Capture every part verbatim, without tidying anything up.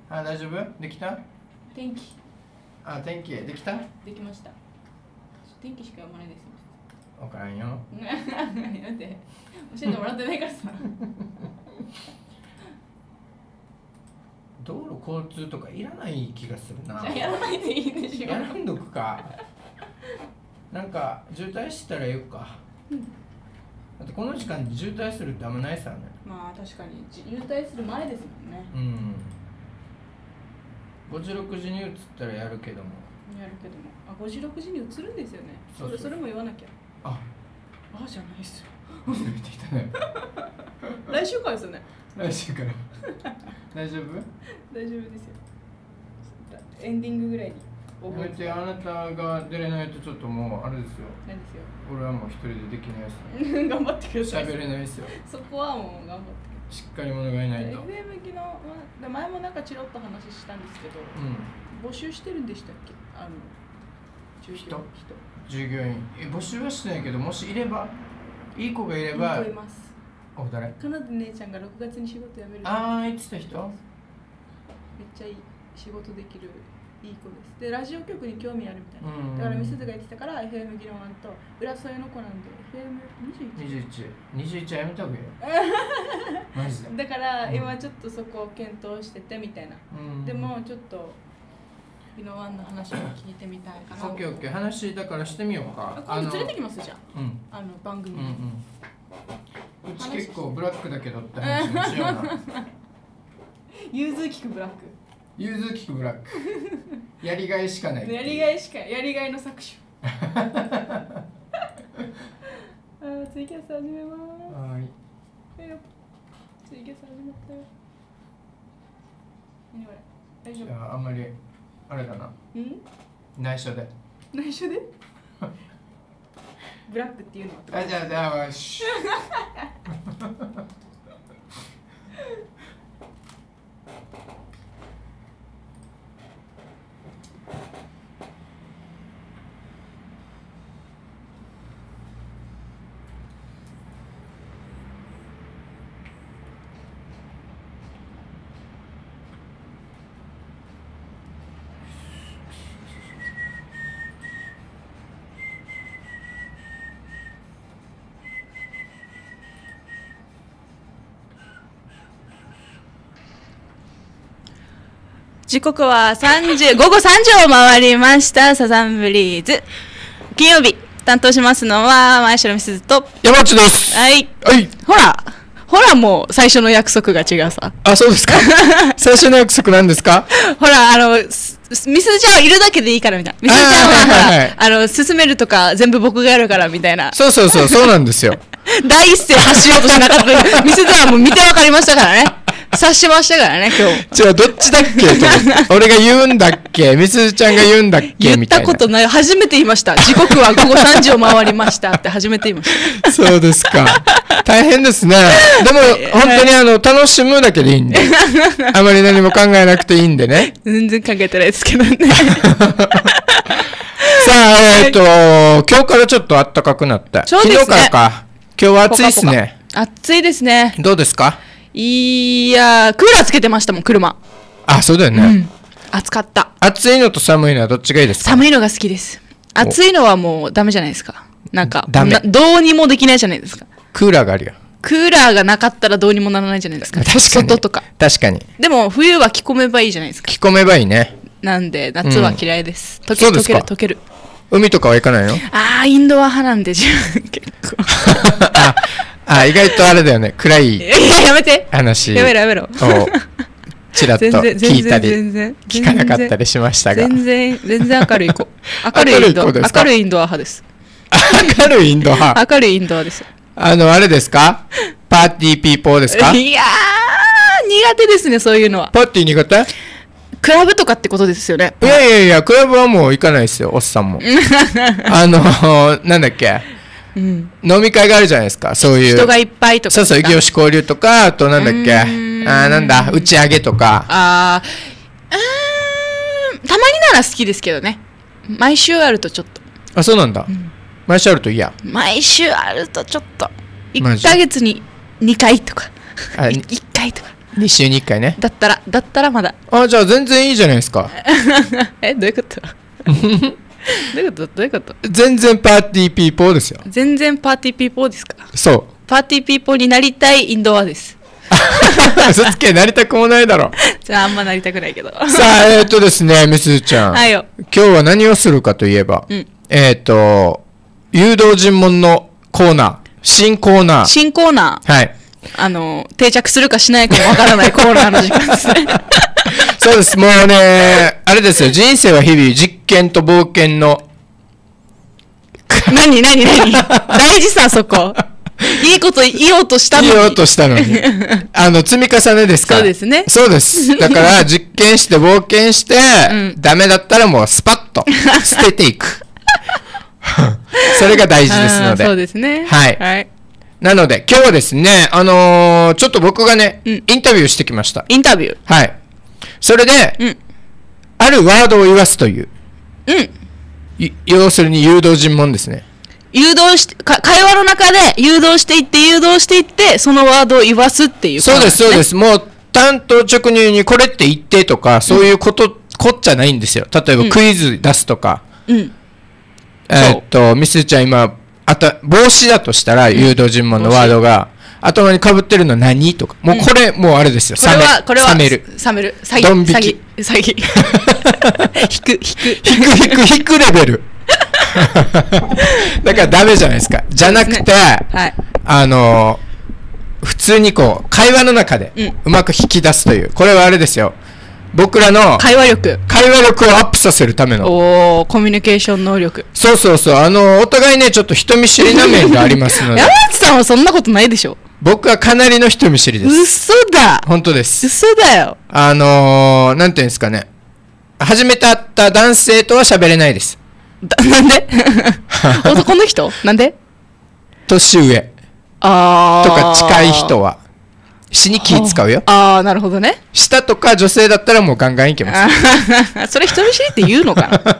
あ、大丈夫？できた？ 天気。 あ、天気できた？ できました。天気しか読まないです。 わからんよ。 だって教えてもらってないからさ。 道路交通とかいらない気がするな。 じゃあやらないでいいでしょ。 やらんどくか。なんか渋滞したらよくか。うん、だってこの時間に渋滞するってあんまないさね。 まあ確かに渋滞する前ですもんね。 うん。ごじろくじに移ったらやるけども。 やるけども。あ、ごじろくじに移るんですよね。それそれも言わなきゃ。あ、あじゃないっすよ。 忘れてきたね。 来週からですよね。 来週から。大丈夫？ 大丈夫ですよ。エンディングぐらいに覚えて。あなたが出れないとちょっともうあれですよ。 何ですよ。 俺はもう一人でできないです。頑張ってください。 喋れないですよ。 そこはもう頑張って。 しっかり者がいないと。 エフエム 機能で前もなんかチロッと話したんですけど、うん、募集してるんでしたっけ？あの従業員。従業員。え、募集はしてないけど、もしいればいい子がいれば。 いい子います。 お、誰？ かなで姉ちゃんがろくがつに仕事辞める。 ああ、言ってた人？めっちゃいい仕事できるいい子です。で、ラジオ局に興味あるみたいな。だからみすずが言ってたから エフエム 議論案と浦添の子なんで エフエムにじゅういち。 にじゅういち。にじゅういちはやめた方がいいよ。マジで。 だから今ちょっとそこを検討しててみたいな。でもちょっと議論案の話を聞いてみたいかな。 オッケーオッケー、話だからしてみようか。 今度連れてきますじゃん。うん。あの番組に。 うち結構ブラックだけどって話もしような。 融通きくブラック。 融通きくブラック。やりがいしかない。 やりがいしか、やりがいの搾取。ああ、ツイキャス始めます。 はい。 ツイキャス始まったよ。何これ？大丈夫？ いや、あんまりあれだな。うん？内緒で。 内緒で？ブラックっていうのは？ あ、じゃあじゃあシュ時刻はさんじ、ごごさんじを回りました。サザンブリーズ金曜日担当しますのは前城美鈴と山内です。 はい、 はい、 ほらほらもう最初の約束が違うさ。 あ、そうですか。最初の約束なんですか？ ほらあのみすずちゃんはいるだけでいいからみたいな。みすずちゃんはほら、はいはい、あの進めるとか全部僕がやるからみたいな。 そうそうそう、そうなんですよ。 第一声発しようとしなかった。みすずはもう見てわかりましたからね。察しましたからね今日。 違う、どっちだっけと俺が言うんだっけ、みすずちゃんが言うんだっけ言みたいな。 言ったことない。初めて言いました。時刻はごごさんじを回りましたって初めて言いました。 そうですか。大変ですね。でも本当にあの楽しむだけでいいんで、あまり何も考えなくていいんでね。 全然考えてないですけどね。 さあ、えっと、今日からちょっと暖かくなった。 そうですね。 昨日からか。今日は暑いですね。 暑いですね。 どうですか？ いやー、クーラーつけてましたもん、車。 あ、そうだよね。うん、 暑かった。 暑いのと寒いのはどっちがいいですか？ 寒いのが好きです。暑いのはもうダメじゃないですか。なんか、 ダメ。 どうにもできないじゃないですか。 クーラーがあるよ。 クーラーがなかったらどうにもならないじゃないですか。 確かに。 外とか。 確かに。 でも冬は着込めばいいじゃないですか。 着込めばいいね。 なんで、夏は嫌いです。 うん、 溶ける、溶ける、溶ける。 海とかは行かないの？ あー、インドア派なんで、自分結構。 ああ、意外とあれだよね、暗い。 いや、やめて。 話。 やめろ、やめろ。 ちらっと聞いたり、聞かなかったりしましたが。 全然、全然明るい子。明るいインド、明るいインドア派です。 明るいインド派。 明るいインドアです。 あの、あれですか？パーティーピーポーですか？ いやー、苦手ですね、そういうのは。 パーティー苦手？ クラブとかってことですよね。 いやいやいや、クラブはもう行かないですよ、おっさんも。あの、なんだっけ、うん、飲み会があるじゃないですか、そういう。 人がいっぱいとか。 そうそう、異業種交流とか、あとなんだっけ、あー、なんだ、打ち上げとか。 あー、うーん、たまになら好きですけどね。毎週あるとちょっと。 あ、そうなんだ。うん、毎週あると嫌。 毎週あるとちょっと。いっかげつににかいとか。いっかいとか。 に週にいっかいね。 だったらだったらまだ。 あ、じゃあ全然いいじゃないですか。 え、どういうことどういうことどういうこと全然パーティーピーポーですよ。 全然パーティーピーポーですか。 そう。 パーティーピーポーになりたいインドアです。 嘘つけ、なりたくもないだろ。 じゃああんまなりたくないけど。 さあ、えっ、ー、とですね、みすずちゃん。 はいよ。 今日は何をするかといえば、うん、えっ、ー、と、誘導尋問のコーナー、新コーナー。 新コーナー。 はい。 あの、定着するかしないかもわからないコーナーの時間ですね。 そうです、もうね、あれですよ、人生は日々実験と冒険の。 何何何大事さ、そこ。いいこと言おうとしたのに。 言おうとしたのに。あの、積み重ねですから。 そうですね。 そうです。だから、実験して冒険して、うん、ダメだったらもうスパッと捨てていく。それが大事ですので。 そうですね。 はい。はい、なので、今日はですね、あのー、ちょっと僕がね、うん、インタビューしてきました。 インタビューはい。それで、うん、あるワードを言わすという。 うん。 要するに誘導尋問ですね。 誘導してか、会話の中で誘導していって、誘導していって、そのワードを言わすっていう、ね。 そうです、そうです。もう、単刀直入にこれって言ってとか、そういうこと、うん、こっちゃないんですよ。例えば、クイズ出すとか。うん。えー、っと、みすずちゃん今、あた、帽子だとしたら、誘導尋問のワードが、頭に被ってるのは何とか。もうこれ、うん、もうあれですよ。 これは、これは、 冷める。 冷める。詐欺。 ドン引き。 詐欺。詐欺。引く、引く。 引く、引く、引くレベル。だからダメじゃないですか。じゃなくて、ね、はい、あのー、普通にこう、会話の中でうまく引き出すという。これはあれですよ。僕らの会話力。 会話力をアップさせるための。 おー、コミュニケーション能力。 そうそうそう。あのー、お互いね、ちょっと人見知りな面がありますので。 山内さんはそんなことないでしょ。 僕はかなりの人見知りです。 嘘だ。 本当です。 嘘だよ。 あのー、なんていうんですかね。初めて会った男性とは喋れないです。 なんで男の人なんで年上あとか近い人は死に気使うよ。 ああ、なるほどね。 下とか女性だったらもうガンガンいけます。 それ人見知りって言うのかな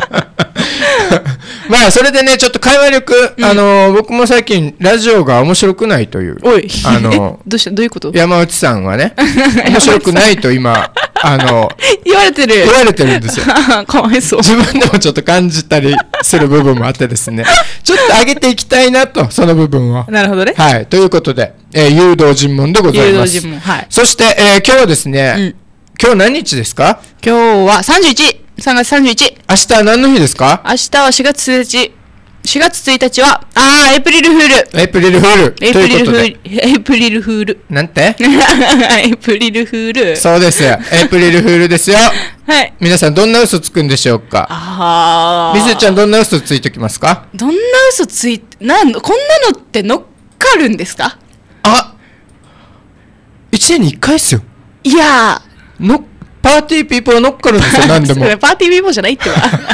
まあそれでね、ちょっと会話力、うん、あのー、僕も最近ラジオが面白くないという。 おいあのー、 どうしたどういうこと？ 山内さんはね面白くないと今あの言われてる言われてるんですよ。 かわいそう。 自分でもちょっと感じたりする部分もあってですね、ちょっと上げていきたいなと、その部分を。 なるほどね。 はい、ということで、えー、誘導尋問でございます。 誘導尋問、はい。 そして、えー、今日はですね、うん、今日何日ですか？ 今日はさんじゅういち、さんがつさんじゅういち。 明日は何の日ですか？ 明日はしがつついたち。しがつついたちは、あー、エイプリルフール。 エイプリルフール。 エイプリルフール。エイプリルフール。 なんてエイプリルフール。 そうです。エイプリルフールですよ。 はい。 皆さんどんな嘘つくんでしょうか？ あー。みすちゃんどんな嘘ついてきますか？ どんな嘘ついて、なんこんなのって乗っかるんですか？ あ、一年に一回っすよ。 いやー。の、パーティーピーポー乗っかるんですよ、何でも。 パーティーピーポーじゃないってば。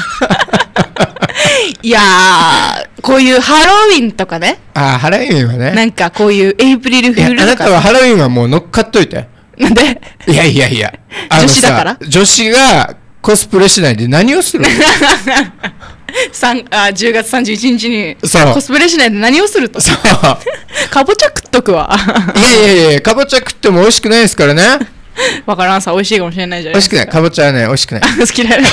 いやー、こういうハロウィンとかね。 あー、ハロウィンはね。 なんかこういうエイプリルフールとか。 あなたはハロウィンはもう乗っかっといて。 なんで？ いやいやいや。 女子だから女子がコスプレしないで何をするの？ あじゅうがつさんじゅういちにちにそうコスプレしないで何をすると？ そうかぼちゃ食っとくわ。 いやいやいや、かぼちゃ食っても美味しくないですからね。 わからんさ、美味しいかもしれないじゃないですか。 美味しくない。かぼちゃはね、美味しくない。 好きなやつ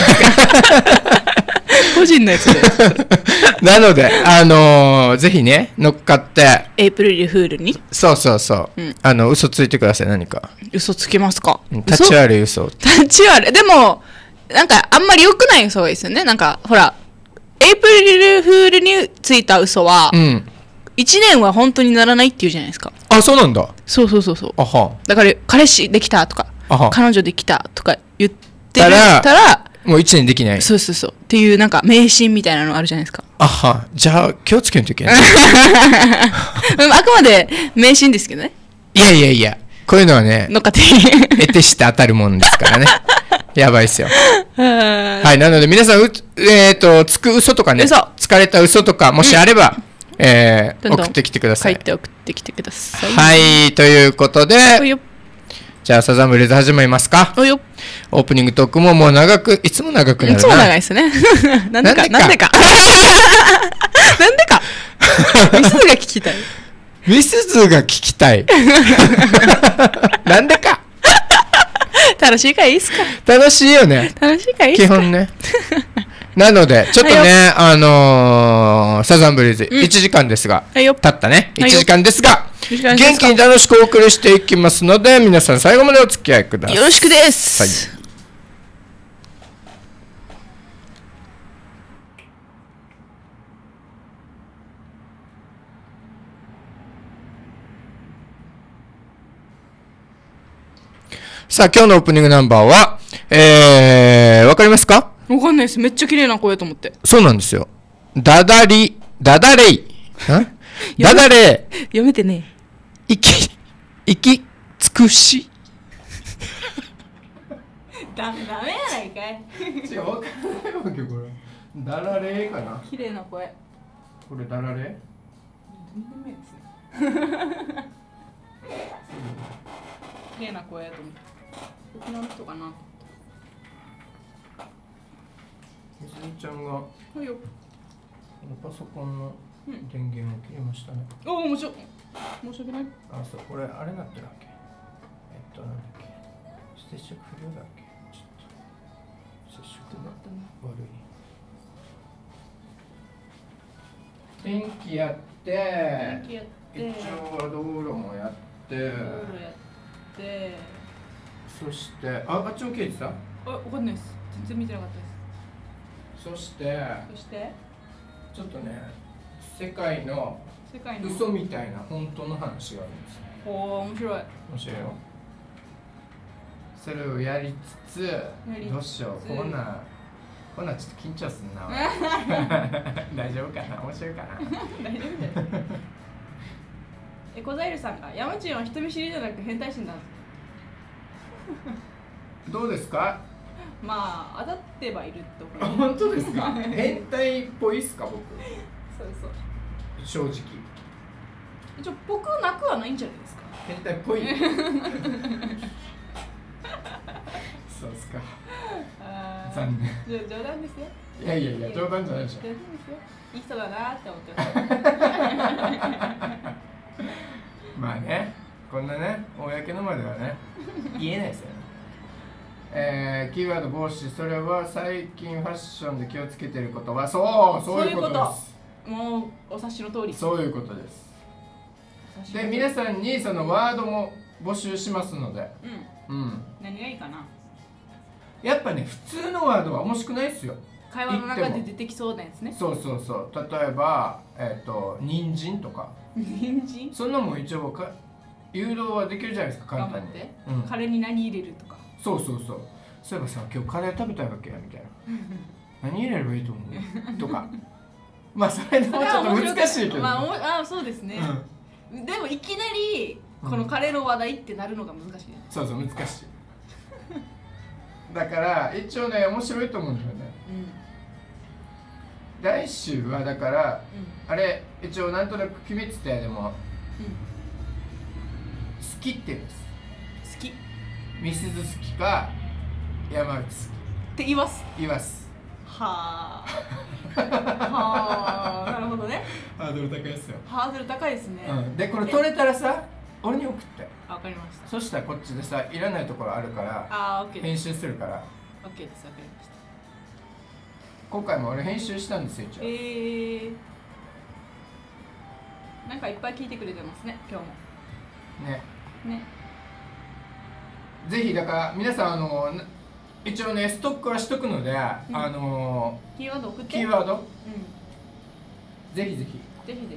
個人のやつで。 なので、あのー、ぜひね、乗っかって。 エイプリルフールにそうそうそう。うん、あの、嘘ついてください、何か。 嘘つけますか？ 立ち悪い嘘。 立ち悪い。でも、なんか、あんまり良くない嘘がいいですよね。なんか、ほら、エイプリルフールについた嘘は、うん、いちねんは本当にならないっていうじゃないですか。 あ、そうなんだ。 そうそうそうそう。 あはだから、彼氏できたとか、彼女できたとか言ってたら、たらもういちねんできない。 そうそうそう。っていう、なんか、迷信みたいなのあるじゃないですか。 あはじゃあ、気をつけんといけない。 あくまで迷信ですけどね。 いやいやいや、こういうのはね、 乗っかって得てして当たるもんですからね。やばいっすよ。はい、なので皆さん、うえっ、ー、と、つく嘘とかね、疲れた嘘とか、もしあれば、うん、えー、どんどん送ってきてください。 書いて送ってきてください。 はい、ということで、じゃあ、サザンブレイズ始まりますか。 およ。 オープニングトークももう長く、いつも長くなるな。 いつも長いですね。なんでか、なんでか。なんでか。みすずが聞きたい。 ミスズが聞きたい。なんでか。 楽しいからいいっすか。 楽しいよね。 楽しいからいいっすか。 基本ね。なので、ちょっとね、あのー、サザンブリーズいちじかんですが、 はいよ。 経ったね、いちじかんですが、 いちじかんですか元気に楽しくお送りしていきますので、皆さん最後までお付き合いください。 よろしくです。 はいさあ、今日のオープニングナンバーは、えー、わかりますか？ わかんないです。めっちゃ綺麗な声と思って。 そうなんですよ。ダダリ、ダダレイ。ダダレイ。 読めてね。 生き、生き尽くし。 だ、ダメやないかい。 違う、わかんないわけ、これ。ダラレイかな。 綺麗な声。 これダラレイ？ 全然ですね。綺麗な声やと思って。沖縄の人かな。 みすみちゃんがはいよ。 このパソコンの電源を切りましたね。 うん、おお、面白い。申し訳ない。 あ、そう、これあれなってるわけ。えっと、なんだっけ。接触不良だっけ。ちょっと接触が悪い。天気やって、 天気やって、 一応は道路もやって、 道路やって、 そして、あ、あっちも消えてた？ あ、わかんないです。全然見てなかったです。 そしてそしてちょっとね、世界の世界の嘘みたいな本当の話があるんですよ。 おお、面白い。 面白いよ。それをやりつつ、 りつつどうしよう、こんなこんなちょっと緊張すんな。大丈夫かな、面白いかな。 大丈夫です。エコザイルさんが山ちんは人見知りじゃなく変態心なんです。 どうですか？ まあ当たってはいると思う。 本当ですか？変態っぽいっすか、僕。 そうそう。 正直。 一応僕なくはないんじゃないですか。 変態っぽい。そうっすか。残念。 じゃ冗談ですよ。 いやいやいや、冗談じゃないでしょ。 冗談ですよ。いい人だなって思ってます。 まあね、こんなね、公の場ではね、言えないですよね。えー、キーワード帽子、それは最近ファッションで気をつけてることは、そう、そういうことです。 もうお察しの通り。 そういうことです。で、皆さんにそのワードも募集しますので、 うん。 うん。 何がいいかな。 やっぱね、普通のワードは面白くないですよ。 会話の中で出てきそうなやつね。 そうそうそう。例えば、えっと、人参とか。 人参？ そんなもん一応か誘導はできるじゃないですか、簡単に。 頑張って、 うん、 カレーに何入れるとか。 そうそうそう。そういえばさ、今日カレー食べたいわけやみたいな。何入れればいいと思うとか。まあそれでもちょっと難しいけど、ね。 まあ、あ、そうですね。うん、でもいきなりこのカレーの話題ってなるのが難しい、ね。 うん、そうそう難しい。だから一応ね面白いと思うんだよね。うん、来週はだから、うん、あれ一応なんとなく決めてたよでも、うん、好きって言うんです。 好き。 みすず好きか山内好きって言わす。 言わす。 はあ。はあ、なるほどね。 ハードル高いですよ。 ハードル高いですね。 うん、でこれ取れたらさ、俺に送って。 わかりました。 そしたらこっちでさ、いらないところあるから、 あ、オッケー編集するから。 オッケーです、わかりました。 今回も俺編集したんですよ、一応。 えー。なんかいっぱい聞いてくれてますね、今日も。 ね。 ね。 ぜひだから皆さんあの一応ねストックはしとくので、うん、あのキーワード送って。 キーワード、うん、ぜひぜひぜひぜひ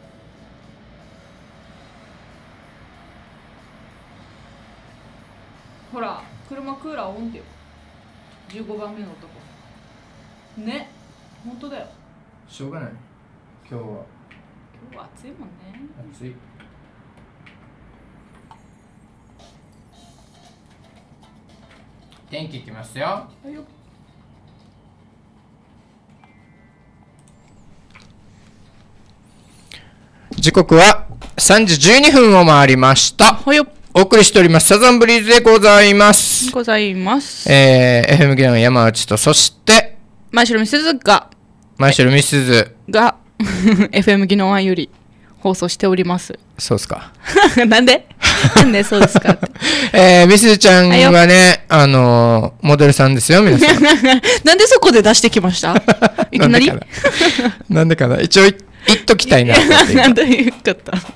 ほら車クーラーオンってよ。じゅうごばんめの男ね。本当だよ。 しょうがない。今日は今日は暑いもんね。 暑い。天気いきますよ。 はいよ。 時刻はさんじじゅうにふんを回りました。 はいよ。 お送りしておりますサザンブリーズでございます。 ございます。 えー、エフエム ギラの山内と、そして前城みすずが前城みすずがエフエム ギノワンより放送しております。 そうですか。 なんでなんでそうですかって。 えー、みすずちゃんはね、あのー、モデルさんですよ、皆さん。 なんでそこで出してきましたいきなりなんでかな一応言っときたいなと思って。 なんで言うかった。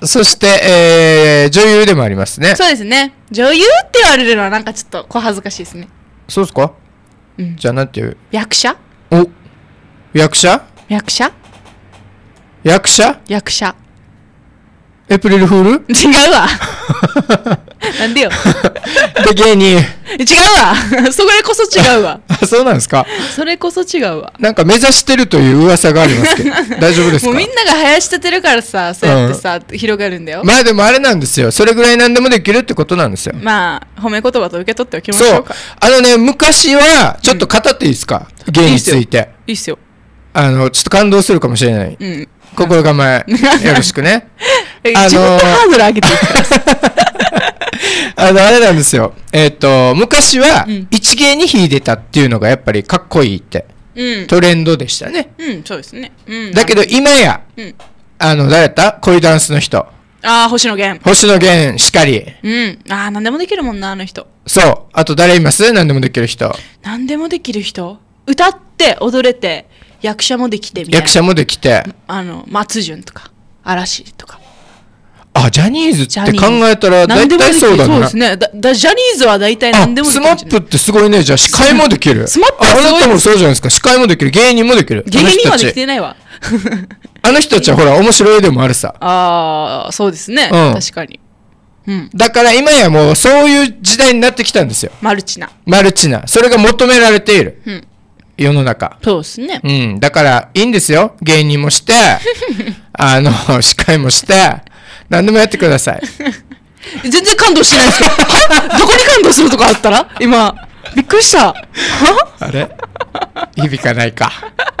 そして、えー、女優でもありますね。 そうですね。女優って言われるのはなんかちょっと小恥ずかしいですね。 そうですか、 うん、 じゃあなんていう、 役者。 お、役者役者役者役者。 エプリルフール違うわ。なんでよ。 で、芸人。違うわ。それこそ違うわ。 あ、そうなんですか。 それこそ違うわ。 なんか目指してるという噂がありますけど、大丈夫ですか。 もうみんなが生やし立てるからさ、そうやってさ、うん、広がるんだよ。 まあでもあれなんですよ。それぐらい何でもできるってことなんですよ。 まあ、褒め言葉と受け取っておきましょうか。 そう。あのね、昔は、ちょっと語っていいですか、うん、芸について。 いいっすよ。 あの、ちょっと感動するかもしれない。うん。心構え、よろしくね。 あのー、自分でハードル上げていくからさ。 あの、あれなんですよ。えっと、昔は、一芸に秀でたっていうのがやっぱりかっこいいって、うん、トレンドでしたね。 うん、そうですね。うん、 だけど今や、うん、あの、誰だった恋ダンスの人。ああ、星野源。 星野源しかり。 うん。ああ、なんでもできるもんな、あの人。 そう。あと誰います？なんでもできる人。 なんでもできる人？歌って踊れて、役者もできてみたいな。 役者もできて。 あの、松潤とか、嵐とか。 あ、ジャニーズって考えたら大体そうだね。 そうですね。だ、だ、ジャニーズは大体何でもできる。 スマップってすごいね。じゃあ司会もできる。 スマップはすごい。 あなたもそうじゃないですか。司会もできる。芸人もできる。 芸人はできてないわ。 あの人たちはほら、面白いでもあるさ。 ああ、そうですね。うん、確かに。 うん。だから今やもうそういう時代になってきたんですよ。 マルチな。 マルチな。それが求められている。うん。世の中。 そうですね。 うん。だから、いいんですよ。芸人もして、あの、司会もして、何でもやってください。 全然感動しないですけど。はどこに感動するとかあったら今、びっくりした。はあれ響かないか。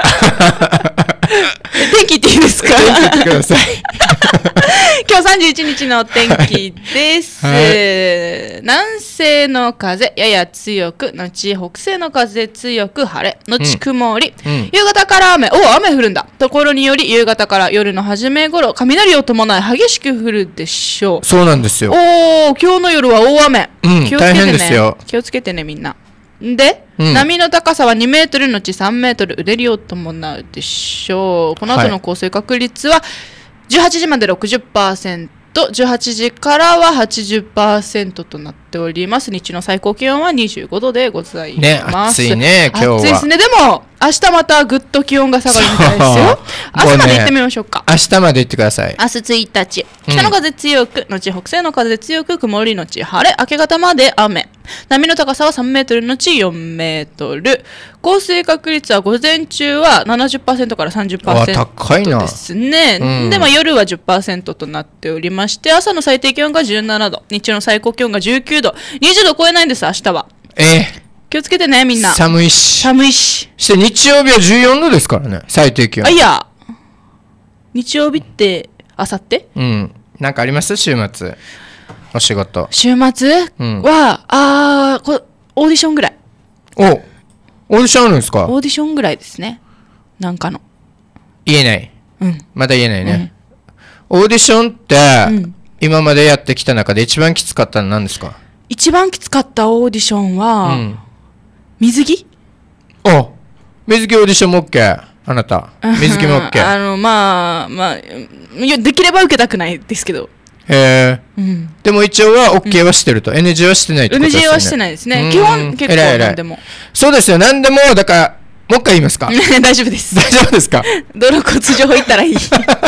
天気っていいですか？ 天気言ってください。 今日さんじゅういちにちの天気です。はい、南西の風、やや強く、後北西の風強く晴れ、後曇り、うんうん、夕方から雨、お雨降るんだ。ところにより夕方から夜の初め頃、雷を伴い激しく降るでしょう。 そうなんですよ。 おー、今日の夜は大雨。 うん、気をつけてね。大変ですよ。 気をつけてね、みんな。で、うん、波の高さはにメートルのちさんメートル、うねりを伴うでしょう。この後の降水確率はじゅうはちじまで ろくじゅっパーセント、じゅうはちじからは はちじゅっパーセント となっております。日中の最高気温はにじゅうごどでございます。 ね、暑いね、今日は。 暑いですね。でも、明日またぐっと気温が下がるみたいですよ。明日まで行ってみましょうか。 うね、明日まで行ってください。 明日ついたち。北の風強く、後北西の風強く、曇りのち晴れ、明け方まで雨。波の高さはさんメートルのちよんメートル。降水確率は午前中は ななじゅっパーセント から さんじゅっパーセント高いなですね。うん、で、まあ夜は じゅっパーセント となっておりまして、朝の最低気温がじゅうななど、日中の最高気温がじゅうきゅうど、にじゅうど超えないんです、明日は。 ええ気をつけてね、みんな。 寒いし。 寒いし。 して日曜日はじゅうよんどですからね、最低気温。 あ、いや。日曜日って、あさって？ うん。なんかあります週末。お仕事。 週末、うん、は、あーこ、オーディションぐらい。 お、オーディションあるんですか？ オーディションぐらいですね。なんかの。 言えない。 うん。 まだ言えないね。うん、オーディションって、うん、今までやってきた中で一番きつかったのは何ですか？ 一番きつかったオーディションは、うん、水着？ お、水着オーディションも OK。あなた。水着も OK。 あの、まあ、まあ、できれば受けたくないですけど。 へえ、うん。でも一応は OK はしてると。うん、エヌジー はしてないってことですね。 エヌジー はしてないですね。基本結構何でも。 そうですよ。何でも、だから、もう一回言いますか？ 大丈夫です。 大丈夫ですか？ 道路交通情報言ったらいい。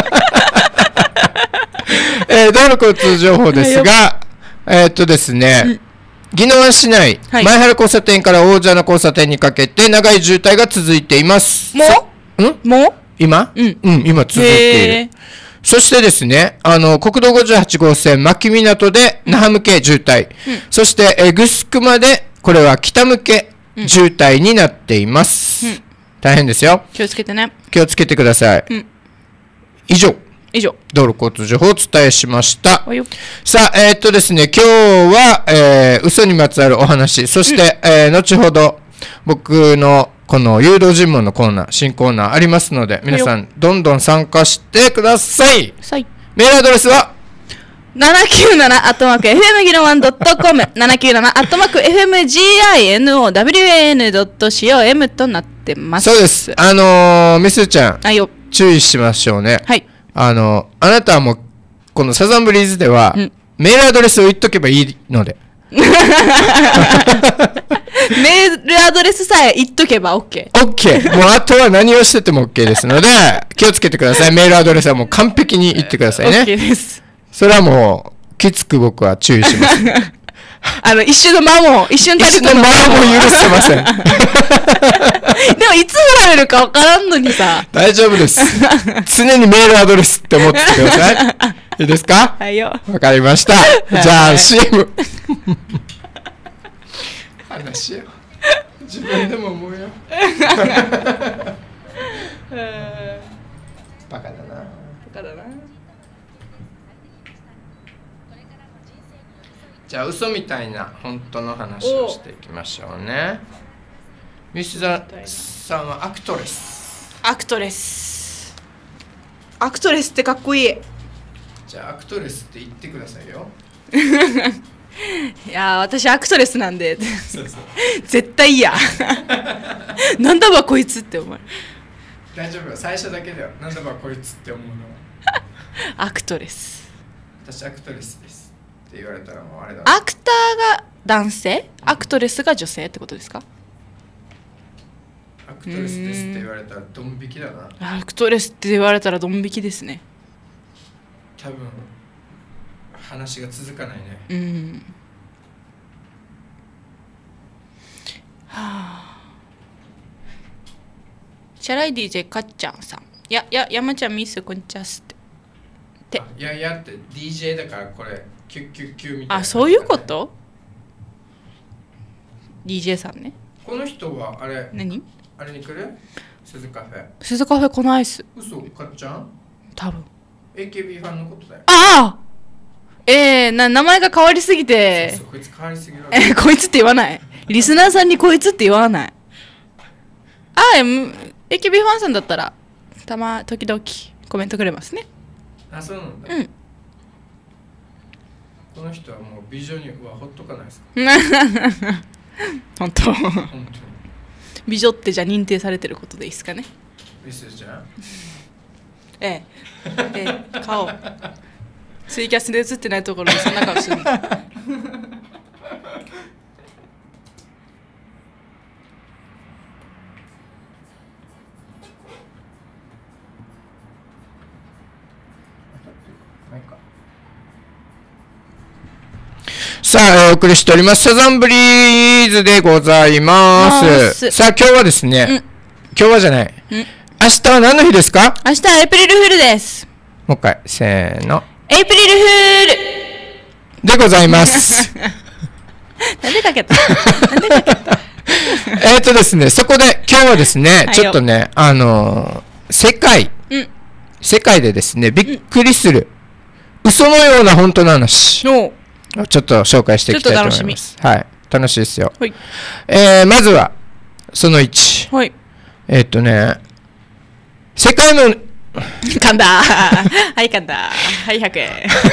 えー、道路交通情報ですが、えー、っとですね、宜野湾市内、はい、前原交差点から大蛇の交差点にかけて長い渋滞が続いています。 もうんもう今うん、 うん、今続いている。そしてですね、あの、国道ごじゅうはちごうせん、牧港で那覇向け渋滞。うん、そして、えぐすくまで、これは北向け渋滞になっています。うん、大変ですよ。 気をつけてね。 気をつけてください。うん、以上。 以上。 道路交通情報をお伝えしました。さあ、えー、っとですね、今日は、えー、嘘にまつわるお話、そして、うん、えー、後ほど、僕のこの誘導尋問のコーナー、新コーナーありますので、皆さん、どんどん参加してください。 はい。 メールアドレスは、 ななきゅうななアットマーク エフエムギノワンドットコム ななきゅうななアットマーク エフエムジーアイエヌオーダブリューエーエヌドットコム となってます。 そうです。あのー、ミスちゃん、 はいよ、 注意しましょうね。 はい。 あのー、あなたはもうこのサザンブリーズでは、うん、メールアドレスを言っとけばいいので。メールアドレスさえ言っとけば OK。 OK。もうあとは何をしてても OK ですので、気をつけてください。メールアドレスはもう完璧に言ってくださいね。 OK です。 それはもう、きつく僕は注意します。 あの、一瞬の間も、一瞬たりとの間も許せません。でも、 いつ振られるか分からんのにさ。 大丈夫です。常にメールアドレスって思っててください。いいですか？ はいよ。 わかりました。じゃあ、シーエム。話よ。自分でも思うよ。バカだな。バカだな。 じゃあ嘘みたいな本当の話をしていきましょうね。ミスザさんはアクトレス。 アクトレス。アクトレスってかっこいい。 じゃあアクトレスって言ってくださいよ。 いやー、私アクトレスなんでそうそう絶対嫌。なんだばこいつって思う。 大丈夫よ、最初だけだよ。なんだばこいつって思うの。 アクトレス。 私アクトレスですって言われたらもうあれだ。 アクターが男性、アクトレスが女性ってことですか？ アクトレスですって言われたらドン引きだな。 アクトレスって言われたらドン引きですね。 多分話が続かないね。 うん。はあ。チャライ ディージェー かっちゃんさん。いやいや、山ちゃんミスこんちゃすって。 いやいやって ディージェー だからこれキュッキュッキュみたいな、ね。 あ、そういうこと？ ディージェー さんね。 この人はあれ何？ あれに来る？鈴カフェ。 鈴カフェ来ないっす。 嘘、かっちゃん？ 多分。 エーケービー ファンのことだよ。 ああ。えー、な名前が変わりすぎて。 そうそう、こいつ変わりすぎる。 えー、こいつって言わない。リスナーさんにこいつって言わない。ああ、エーケービー ファンさんだったらたま時々コメントくれますね。 あ、そうなんだ。 うん。 この人はもう美女にはほっとかないですか？ 本当。 本当に。 美女ってじゃあ認定されてることでいいですかね。 ミスじゃん。 ええ。ええ、顔。ツイキャスで映ってないところでそんな顔するんだ。 さあ、お送りしておりますサザンブリーズでございます。さあ、今日はですね、うん、今日はじゃない、うん、明日は何の日ですか？ 明日はエイプリルフールです。 もう一回、せーの。 エイプリルフールでございます。 なんでかけたなんでかけたえっとですね、そこで今日はですね、ちょっとね、あのー、世界、うん、世界でですね、びっくりする、うん、嘘のような本当の話。 おちょっと紹介していきたいと思います。はい。楽しいですよ。はい。えー、まずは、そのいち。 はい。 えー、っとね、世界の、 噛んだはい、噛んだはい、ひゃくえん。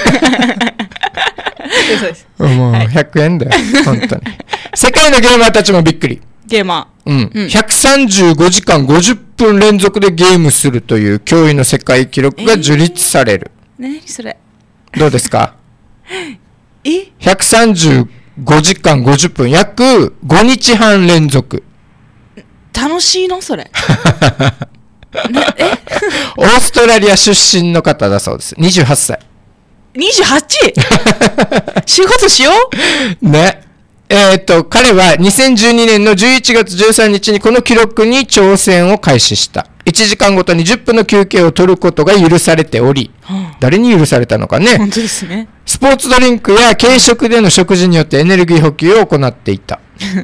そうです。 もう、ひゃくえんだよ。本当に。世界のゲーマーたちもびっくり。 ゲーマー。うん。うん、ひゃくさんじゅうごじかんごじゅっぷん連続でゲームするという驚異の世界記録が樹立される。 えー、何それ。 どうですか？ えひゃくさんじゅうごじかんごじゅっぷん、約ごにちはん連続。 楽しいのそれ。ね、えオーストラリア出身の方だそうです。にじゅうはっさい。 にじゅうはち? 仕事しようね。えっと、彼はにせんじゅうにねんのじゅういちがつじゅうさんにちにこの記録に挑戦を開始した。いちじかんごとにじゅっぷんの休憩を取ることが許されており、はあ、誰に許されたのかね。 本当ですね。 スポーツドリンクや軽食での食事によってエネルギー補給を行っていた。 なんか、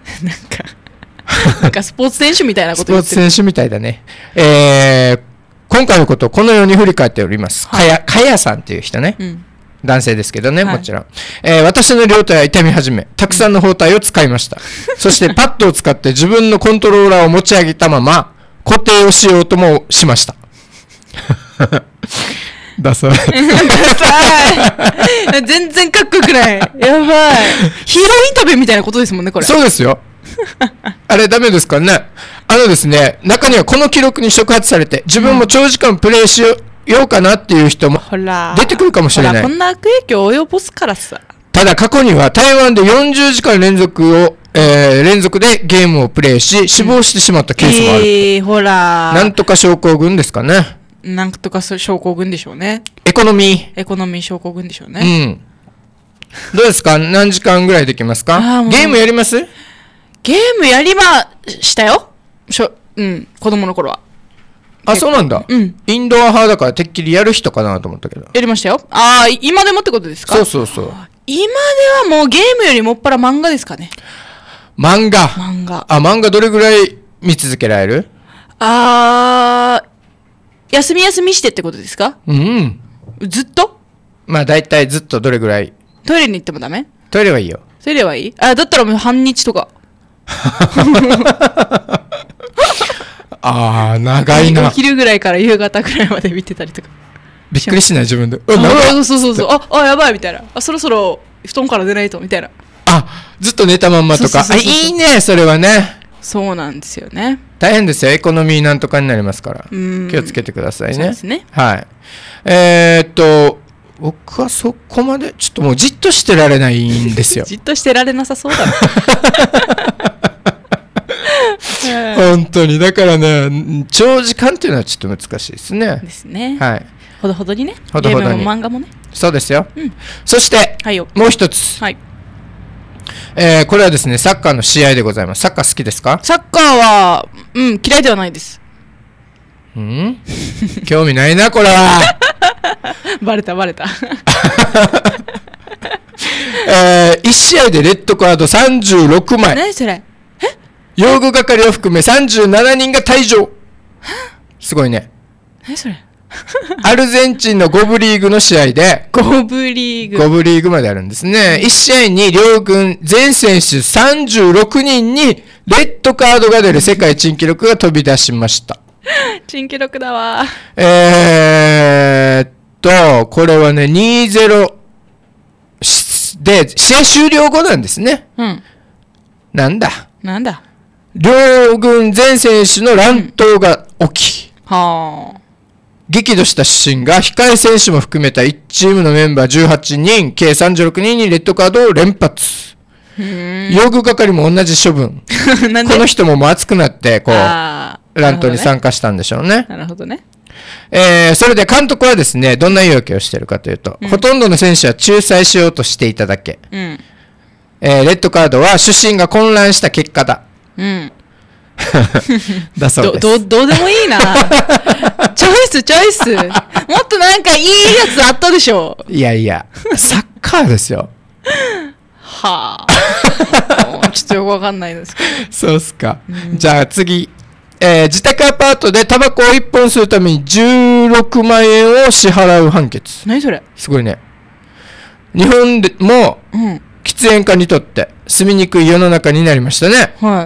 なんかスポーツ選手みたいなこと言ってる。 スポーツ選手みたいだね。えー、今回のことをこのように振り返っております。はい、かや、かやさんっていう人ね。うん、男性ですけどね、はい、もちろん、えー。私の両手は痛み始め、たくさんの包帯を使いました。そしてパッドを使って自分のコントローラーを持ち上げたまま固定をしようともしました。 だそうです。 ダサい。全然かっこよくない。やばい。ヒーローインタビューみたいなことですもんね、これ。 そうですよ。あれダメですかね。あのですね、中にはこの記録に触発されて、自分も長時間プレイしようかなっていう人も出てくるかもしれない。 ほら、こんな悪影響を及ぼすからさ。 ただ過去には台湾でよんじゅうじかん連続を、えー、連続でゲームをプレイし、死亡してしまったケースもある。 えー、ほら。 なんとか症候群ですかね。 なんとか症候群でしょうね。 エコノミー。エコノミー症候群でしょうね。 うん。どうですか？何時間ぐらいできますか？ゲームやります？ ゲームやりましたよ。しょ、うん、子供の頃は。 あ、そうなんだ。 うん。 インドア派だからてっきりやる人かなと思ったけど。 やりましたよ。ああ、今でもってことですか？ そうそうそう。 今ではもうゲームよりもっぱら漫画ですかね。 漫画。 漫画。 あ、漫画どれぐらい見続けられる？ あー、休み休みしてってことですか？ うん。 ずっと？ まあ大体ずっとどれぐらい？ トイレに行ってもダメ？ トイレはいいよ。 トイレはいい？あ、だったらもう半日とか。 あー、長いな。 お昼ぐらいから夕方ぐらいまで見てたりとか。 びっくりしない自分で。 あ、そうそうそう。あ、あ、やばいみたいな。あ、そろそろ布団から出ないとみたいな。 あ、ずっと寝たまんまとか。あ、いいね、それはね。 そうなんですよね。 大変ですよ。エコノミーなんとかになりますから。気をつけてくださいね。そうですね。はい。えー、っと、僕はそこまで、ちょっともうじっとしてられないんですよ。 じっとしてられなさそうだな。 本当に。だからね、長時間っていうのはちょっと難しいですね。 ですね。 はい。 ほどほどにね。 ほどほどに。 ゲームも漫画もね。 そうですよ。 うん、 そして、 はいよ、 もう一つ。 はい。 えー、これはですね、サッカーの試合でございます。サッカー好きですか？ サッカーは、うん、嫌いではないです。 ん興味ないな、これは。 バレた、バレた。 えー、いち試合でレッドカードさんじゅうろくまい。 何それ？え？ 用具係を含めさんじゅうななにんが退場。すごいね。 何それ？ アルゼンチンのご部リーグの試合で、 ご部リーグ。 ご部リーグまであるんですね。いち試合に両軍全選手さんじゅうろくにんにレッドカードが出る世界珍記録が飛び出しました。 珍記録だわ。 えーっと、これはね、にたいゼロで、試合終了後なんですね。 うん。 なんだなんだ両軍全選手の乱闘が起き、 うん、はあ。 激怒した主審が控え選手も含めたいちチームのメンバーじゅうはちにん、計さんじゅうろくにんにレッドカードを連発。用具係も同じ処分。この人ももう熱くなって、こう、乱闘に参加したんでしょうね。 なるほどね。 えー、それで監督はですね、どんな言い訳をしているかというと、うん、ほとんどの選手は仲裁しようとしていただけ。うん、えー、レッドカードは主審が混乱した結果だ。うん。だそうです。 ど、ど、どうでもいいな。チョイス、チョイス。もっとなんかいいやつあったでしょ。 いやいや、サッカーですよ。 はあ。ちょっとよくわかんないですけど。 そうっすか。うん、じゃあ次。えー、自宅アパートでタバコをいっぽん吸うためにじゅうろくまんえんを支払う判決。 何それ？ すごいね。日本でも、うん、喫煙家にとって住みにくい世の中になりましたね。はい。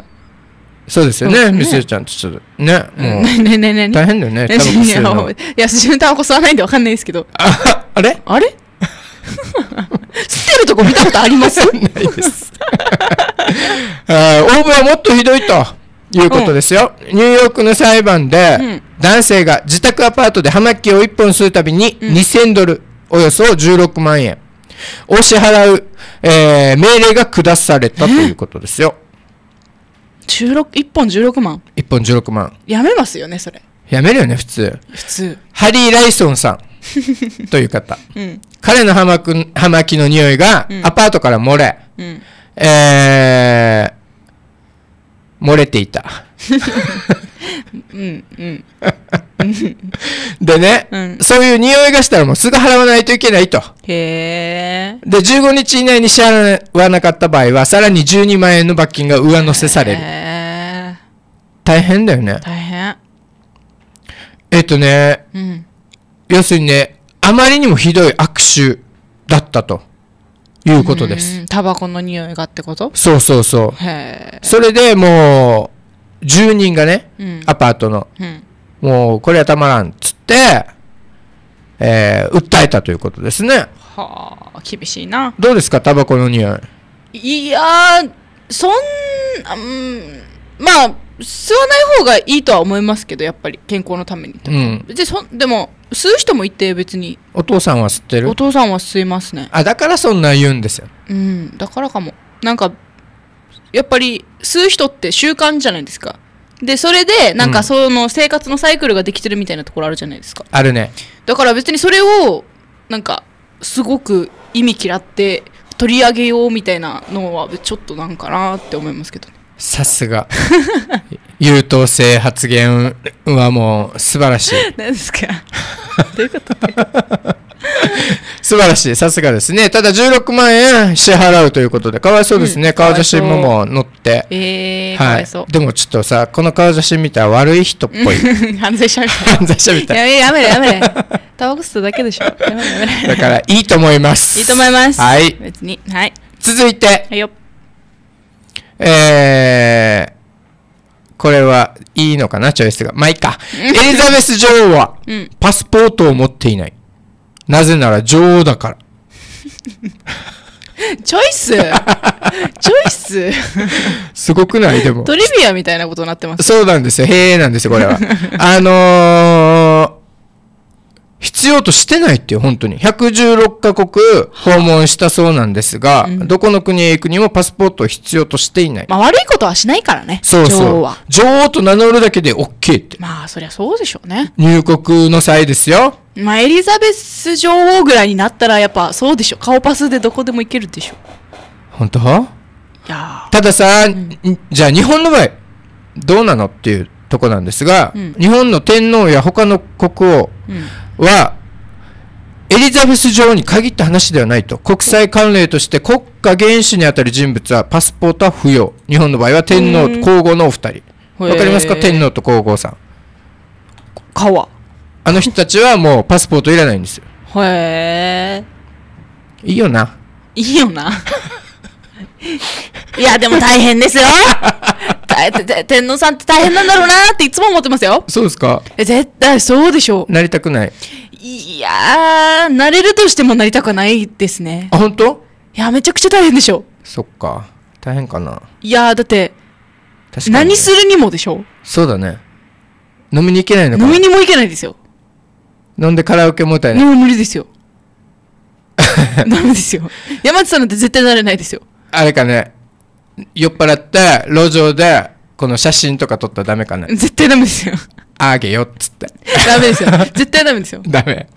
そうですよね。みすよちゃんとちょっとね。もうねねねね大変だよね。タバコ吸うの。 いや、自分タバコ吸わないんでわかんないですけど。 あ、あれあれ吸ってるとこ見たことありますないです。あ、応募はもっとひどいと。いうことですよ、うん、ニューヨークの裁判で、うん、男性が自宅アパートで葉巻をいっぽん吸うたびににせんドル、うん、およそじゅうろくまんえんを支払う、えー、命令が下されたということですよ。 じゅうろく、いっぽんじゅうろくまん。 いっぽんじゅうろくまん。 やめますよね、それ。 やめるよね、普通。 普通。 ハリー・ライソンさんという方。うん、彼の葉巻、葉巻の匂いがアパートから漏れ、うん、えー、漏れていた。うんうん、でね、うん、そういう匂いがしたらもうすぐ払わないといけないと。へー。で、じゅうごにち以内に支払わなかった場合は、さらにじゅうにまんえんの罰金が上乗せされる。へー。大変だよね。 大変。 えっとね、うん、要するにね、あまりにもひどい悪臭だったと。いうことです。 タバコの匂いがってこと？ そうそうそう。へー。それでもう、住人がね、うん、アパートの、うん、もうこれはたまらんっつって、 えー、訴えたということですね。 はあ、厳しいな。 どうですか、タバコの匂い。 いやー、そん、うん、まあ、吸わない方がいいとは思いますけど、やっぱり健康のためにとか。うん、で, そでも、吸う人もいて、別に。 お父さんは吸ってる？ お父さんは吸いますね。 あ、だからそんな言うんですよ。 うん、だからかも。なんか、やっぱり吸う人って習慣じゃないですか。で、それで、なんかその生活のサイクルができてるみたいなところあるじゃないですか。 あるね。 だから別にそれを、なんか、すごく意味嫌って取り上げようみたいなのは、ちょっとなんかなって思いますけどね。 さすが。優等生発言はもう素晴らしい。 何ですか？どういうこと素晴らしい。さすがですね。ただじゅうろくまんえん支払うということで、かわいそうですね。うん、顔写真ももう載って。 えー、 はい、 かわいそう。 でもちょっとさ、この顔写真見たら悪い人っぽい。 犯罪者みたい。 犯罪者みたい。 やめれやめれやめれ。タバコ吸っただけでしょ。やめれやめれ。 だからいいと思います。 いいと思います。 はい。 別に。はい。 続いて。 はいよ。 えー、これはいいのかな、チョイスが。まあいいか。エリザベス女王は、パスポートを持っていない。なぜなら女王だから。 チョイスチョイスすごくないでも。 トリビアみたいなことになってます。 そうなんですよ。へえなんですよ、これは。あのー、必要としてないっていう、本当に。ひゃくじゅうろっかこく訪問したそうなんですが、うん、どこの国へ行くにもパスポートを必要としていない。 まあ悪いことはしないからね。 そうそう。女王は。女王と名乗るだけで OK って。 まあそりゃそうでしょうね。 入国の際ですよ。 まあエリザベス女王ぐらいになったらやっぱそうでしょ。顔パスでどこでも行けるでしょ。 本当？いやたださ、うん、じゃあ日本の場合どうなのっていうとこなんですが、うん、日本の天皇や他の国王は、うん、エリザベス女王に限った話ではないと。国際慣例として国家元首にあたる人物はパスポートは不要。日本の場合は天皇と皇后のお二人。わかりますか？天皇と皇后さん。 川。 あの人たちはもうパスポートいらないんですよ。 へー。いいよな。 いいよな。いや、でも大変ですよ。天皇さんって大変なんだろうなっていつも思ってますよ。 そうですか？ え、絶対そうでしょう。 なりたくない。 いやー、なれるとしてもなりたくないですね。 あ、本当？ いや、めちゃくちゃ大変でしょ。 そっか。大変かな。 いやー、だって、確かにね、何するにもでしょ。 そうだね。飲みに行けないのかな。 飲みにも行けないですよ。 飲んでカラオケも歌えない。 もう無理ですよ。ダメですよ。山内さんなんて絶対なれないですよ。 あれかね、酔っ払って路上でこの写真とか撮ったらダメかね。 絶対ダメですよ。 あげよっつって。 ダメですよ。絶対ダメですよ。 ダメ。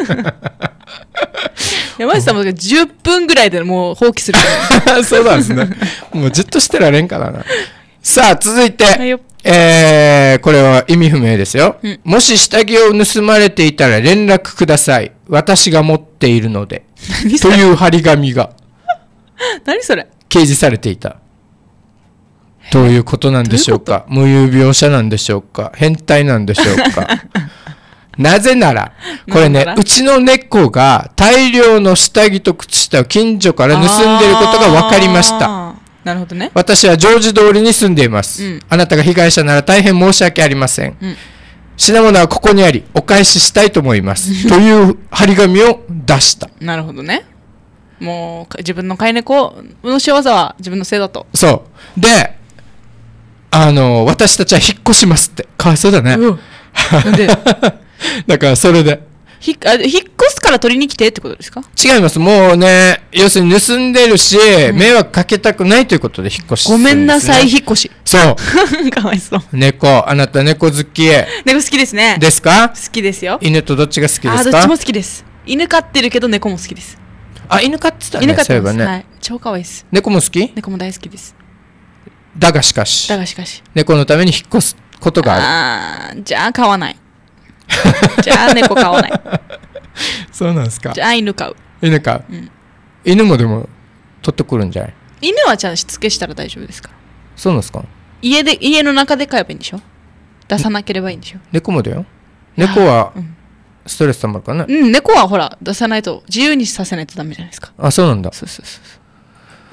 山内さんもじゅっぷんぐらいでもう放棄するから。そうなんですね。もうじっとしてられんからな。さあ、続いて。はいよ。えー、これは意味不明ですよ、うん。もし下着を盗まれていたら連絡ください。私が持っているので。という張り紙が。 何それ？ 掲示されていた。どういうことなんでしょうか。無遊病者なんでしょうか。変態なんでしょうか。なぜなら、これね、うちの猫が大量の下着と靴下を近所から盗んでいることが分かりました。 なるほどね。 私はジョージ通りに住んでいます、うん、あなたが被害者なら大変申し訳ありません、うん、品物はここにありお返ししたいと思いますという張り紙を出した。 なるほどね。もう自分の飼い猫の仕業は自分のせいだと。 そうで、あの私たちは引っ越しますって。かわいそうだね、うん、でだからそれでひあ引っ越すから取りに来てってことですか？ 違います。もうね、要するに盗んでるし、うん、迷惑かけたくないということで引っ越しするんです、ね、 ごめんなさい引っ越し。 そうかわいそう。 猫、あなた猫好き。 猫好きですね。 ですか？ 好きですよ。 犬とどっちが好きですか？ あ、どっちも好きです。犬飼ってるけど猫も好きです。 あ、犬飼ってたね。 犬飼ってます、 そういえばね、 はい、超かわいいです。 猫も好き？ 猫も大好きです。 だがしかしだがしかし猫のために引っ越すことがある。 あー、じゃあ飼わない。じゃあ猫飼わない。 そうなんですか。 じゃあ犬飼う。 犬飼う、うん、犬もでも取ってくるんじゃない？犬はちゃんとしつけしたら大丈夫ですから。 そうなんですか。 家で家の中で飼えばいいんでしょ。出さなければいいんでしょ。 猫もだよ。猫はストレスたまるかな。 うん、猫はほら出さないと自由にさせないとダメじゃないですか。 あ、そうなんだ。 そうそうそうそう。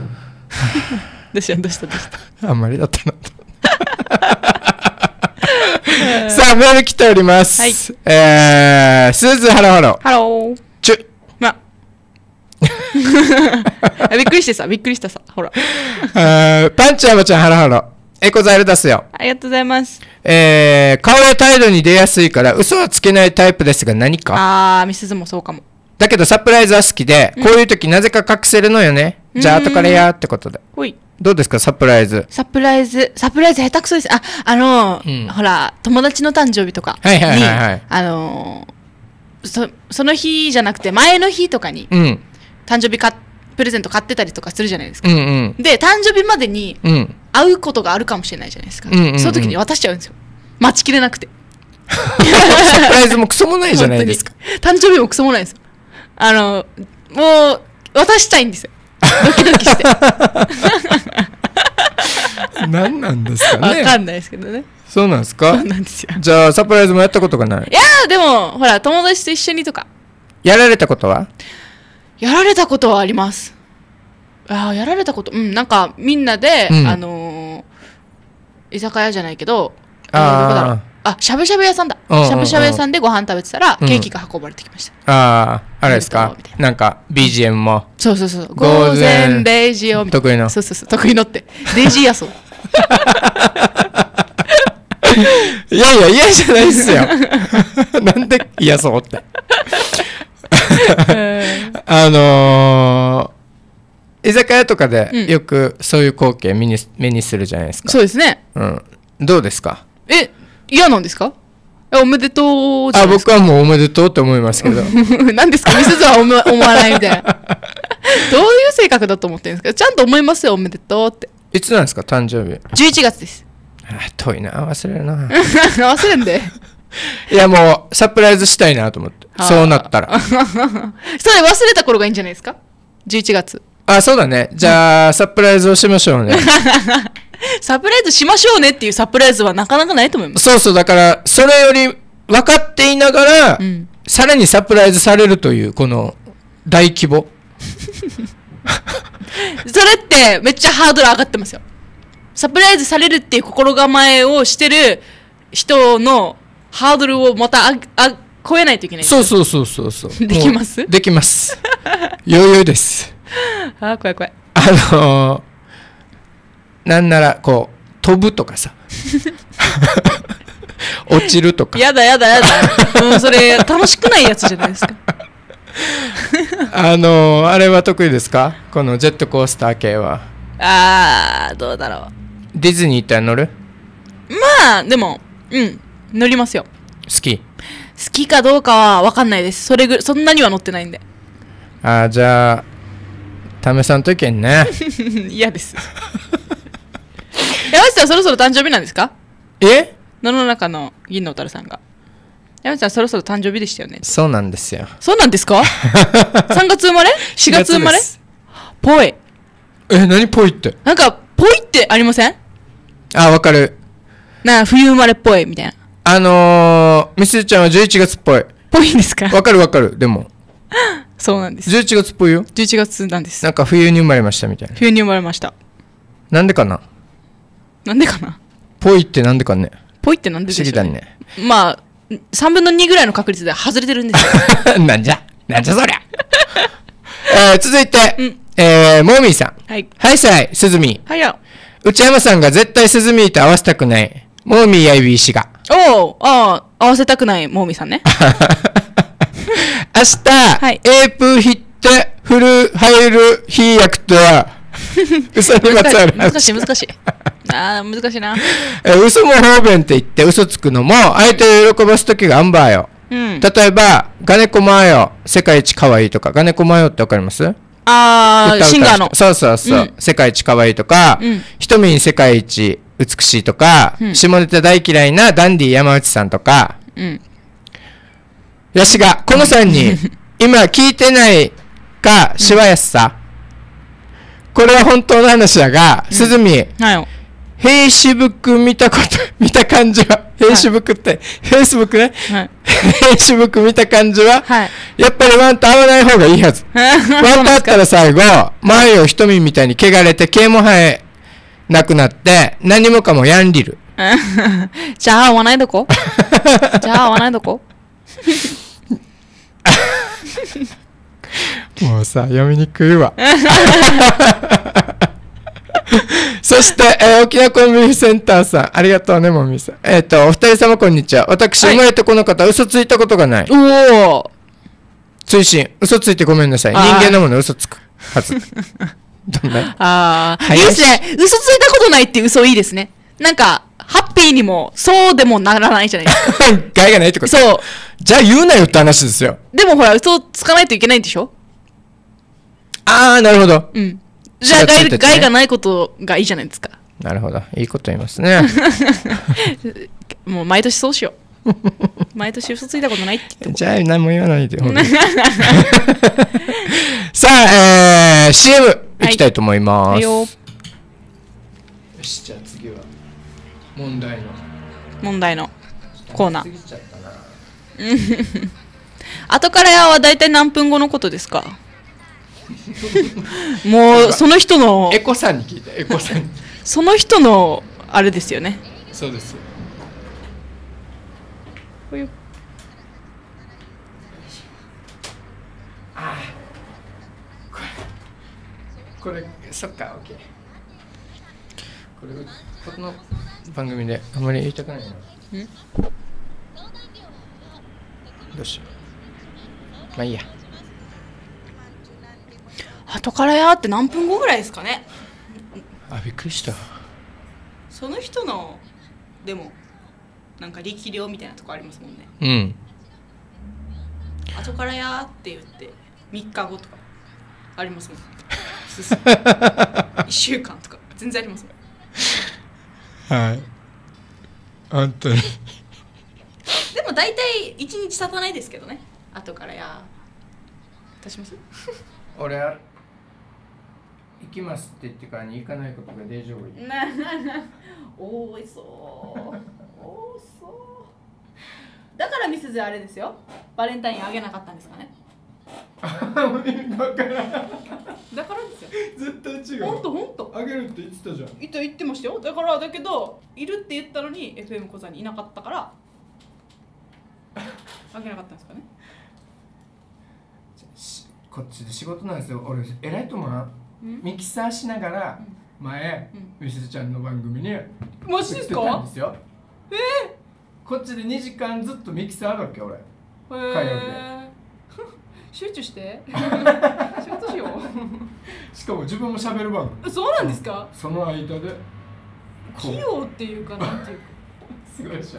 どうしたどうしたどうした。 あんまりだったなと。さあ、メール来ております。はい。えー、スーズハローハロー。 ハロー。 ちゅ。 ま。びっくりしてさ、びっくりしたさ、ほら。 えー、パンチヤマちゃんハローハロー。エコザイル出すよ。 ありがとうございます。 えー、顔や態度に出やすいから嘘はつけないタイプですが何か。 あー、ミスズもそうかも。 だけどサプライズは好きで、うん、こういう時なぜか隠せるのよね。じゃあ後からやーってことで。 ほい。 どうですかサプライズ。 サプライズ、サプライズ下手くそです。あ、あのーうん、ほら、友達の誕生日とかに、はいはいはいはい、あのー、そ、その日じゃなくて前の日とかに、うん、誕生日かプレゼント買ってたりとかするじゃないですか。うんうん、で、誕生日までに会うことがあるかもしれないじゃないですか。うんうんうん、その時に渡しちゃうんですよ。待ちきれなくて。 サプライズもクソもないじゃないですか。 誕生日もクソもないですよ。あの、もう、渡したいんですよ。ドキドキして。 何なんですかね。 わかんないですけどね。 そうなんですか。 そうなんですよ。 じゃあサプライズもやったことがない。 いやーでもほら友達と一緒にとか。 やられたことは？ やられたことはあります。ああやられたことうんなんかみんなで、うん、あのー、居酒屋じゃないけどあどこだろうあしゃぶしゃぶ屋さんだ、うんうんうん、しゃぶしゃぶ屋さんでご飯食べてたら、うん、ケーキが運ばれてきました。 あああれですか。なんか ビージーエム も。 そうそうそう。午前零時を得意の。 そうそうそう得意のってデイジーやそう。 いやいや嫌じゃないですよ。なんで嫌そうって。あのー、居酒屋とかでよくそういう光景目に、目にするじゃないですか。 そうですね。 うん。どうですか？ え、嫌なんですか？おめでとうじゃないですか。あ、僕はもうおめでとうって思いますけど。 何ですか？ミスズは思わないみたいな。どういう性格だと思ってるんですか？ちゃんと思いますよ、おめでとうって。 いつなんですか、誕生日。 じゅういちがつです。 あ、遠いな、忘れるな。 忘れんで。 いや、もう、サプライズしたいなと思って。そうなったら。それ忘れた頃がいいんじゃないですか？ じゅういちがつ。 あ、そうだね。じゃあ、うん、サプライズをしましょうね。 サプライズしましょうねっていうサプライズはなかなかないと思います。 そうそう、だから、それより分かっていながら、うん、さらにサプライズされるという、この、大規模。 それってめっちゃハードル上がってますよ。サプライズされるっていう心構えをしてる人のハードルをまたああ超えないといけない。 そうそうそうそうそう。 できます？ できます。余裕です。 あー怖い怖い。 あのー、なんならこう飛ぶとかさ落ちるとか。 やだやだやだ。もうそれ楽しくないやつじゃないですか。 あのー、あれは得意ですか？このジェットコースター系は。 あーどうだろう。 ディズニー行ったら乗る？ まあでもうん乗りますよ。 好き？好きかどうかは分かんないです。それぐそんなには乗ってないんで。 あーじゃあタメさんと意見ね。 嫌です。山内さんそろそろ誕生日なんですか？ え？ 野の中の銀のおたるさんが。山内さんそろそろ誕生日でしたよね。 そうなんですよ。 そうなんですか？さんがつ生まれ？しがつ生まれ？ぽい。 え、何ぽいって？ なんかぽいってありません？ あ、わかる。 な冬生まれっぽいみたいな。 あのー、みすちゃんはじゅういちがつっぽい。 ぽいんですか？ わかるわかる。でもそうなんです。 じゅういちがつっぽいよ。 じゅういちがつなんです。 なんか冬に生まれましたみたいな。 冬に生まれました。 なんでかな？ なんでかな？ ぽいってなんでかね？ ぽいってなんででしょうね。 知りたいね。 まあさんぶんのにぐらいの確率で外れてるんですよ。 なんじゃなんじゃそりゃ。えー、続いて、うん、えー、モーミーさん。 はい。 はいさい、すずみ。 はいよ。 内山さんが絶対すずみーと合わせたくない。モーミーやいびー氏が。 おお、ああ、合わせたくないモーミーさんね。 明日、はい、エープーヒットフルハイルヒー役とは、嘘にまつわる話。 難しい難しい。ああ、難しいな。 え嘘も方便って言って嘘つくのも、相手を喜ばすときがアンバーよ。うん、例えば、ガネコマヨ、世界一可愛いとか、ガネコマヨってわかります？ ああ、シンガーの。 そうそうそう。うん、世界一可愛いとか、うん、ひとみに世界一美しいとか、うん、下ネタ大嫌いなダンディ山内さんとか、うん、やしが、このさんにん、今聞いてないか、しわやすさ。これは本当の話だが、すずみ、フェイスブック見たこと、見た感じは、フェイスブックって、フェイスブックね、フェイスブック見た感じは、やっぱりワンと合わない方がいいはず。ワンとあったら最後、前を瞳みたいに汚れて、毛も生え、 なくなって何もかもやんりる。 じゃあ会わないどこじゃあ会わないどこもうさ読みにくいわ。そして、えー、沖縄コンビニセンターさんありがとうねもみさん。えっ、ー、とお二人様こんにちは。私、はい、生まれてこの方嘘ついたことがない。 おお追伸嘘ついてごめんなさい。人間のもの嘘つくはず。どんなああいいですね。嘘ついたことないって嘘いいですね。なんかハッピーにもそうでもならないじゃないですか。 害がないってこと。 そうじゃあ言うなよって話ですよ。 でもほら嘘つかないといけないんでしょ。 ああなるほど。 うんじゃあ害、害がないことがいいじゃないですか。 なるほどいいこと言いますね。 もう毎年そうしよう。毎年嘘ついたことないって言って。 じゃあ何も言わないで。さあ、えー、シーエム いきたいと思います。はい、よしじゃあ次は問題の問題のコーナー。後からやはだいたい何分後のことですか。もうその人のエコさんに聞いてエコさんにその人のあれですよね。 そうです。あこれこれそっかオッケー。これこの番組であんまり言いたくないな。んどうしよう。まあいいや。 後からやって何分後ぐらいですかね。 あびっくりした。 その人のでもなんか力量みたいなとこありますもんね。 うん後からやって言ってみっかごとかありますもん。いっしゅうかんとか全然ありますもん。 はい本当に。 でも大体いちにち経たないですけどね。後からや足します俺は行きますって言ってからに行かないことが大丈夫。 おいそうおいそうだからミスズあれですよ。バレンタインあげなかったんですかね。 だからだからですよ。 絶対違う。 ほんとほんとあげるって言ってたじゃん。 言って言ってましたよ。だからだけどいるって言ったのに エフエム 小座にいなかったからあげなかったんですかね。 こっちで仕事なんですよ。俺偉いと思うな。ミキサーしながら前、みすずちゃんの番組にマジですか。 たんですよ。えー、こっちでにじかんずっとミキサーあるわけ俺。火曜日で。 集中して仕事しよう。 しかも自分も喋る番組。 そうなんですか。 その間で器用っていうかなんていうかすごいでしょ。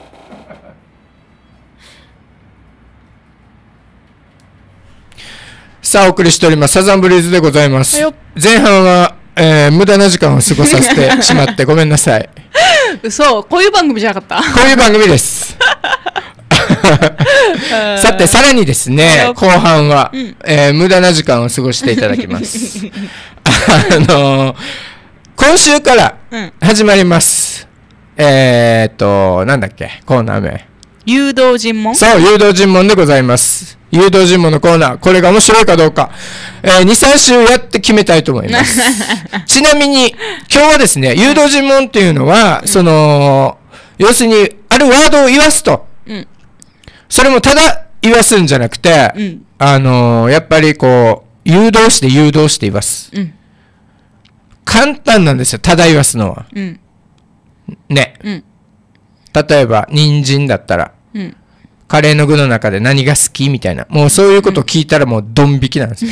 さあお送りしておりますサザンブリーズでございます。前半は、えー、無駄な時間を過ごさせてしまってごめんなさい。 嘘こういう番組じゃなかった。 こういう番組です。さてさらにですね後半は、うんえー、無駄な時間を過ごしていただきます。あのー、今週から始まります、うん、えーっとなんだっけコーナー名誘導尋問。 そう誘導尋問でございます。誘導尋問のコーナーこれが面白いかどうか、えー、にさん週やって決めたいと思います。ちなみに今日はですね誘導尋問っていうのは、うん、その要するにあるワードを言わすと、うん、それもただ言わすんじゃなくて、うん、あのー、やっぱりこう誘導して誘導して言わす、うん、簡単なんですよただ言わすのは、うん、ね、うん、例えば人参だったら、うん、カレーの具の中で何が好きみたいなもうそういうことを聞いたらもうドン引きなんですよ。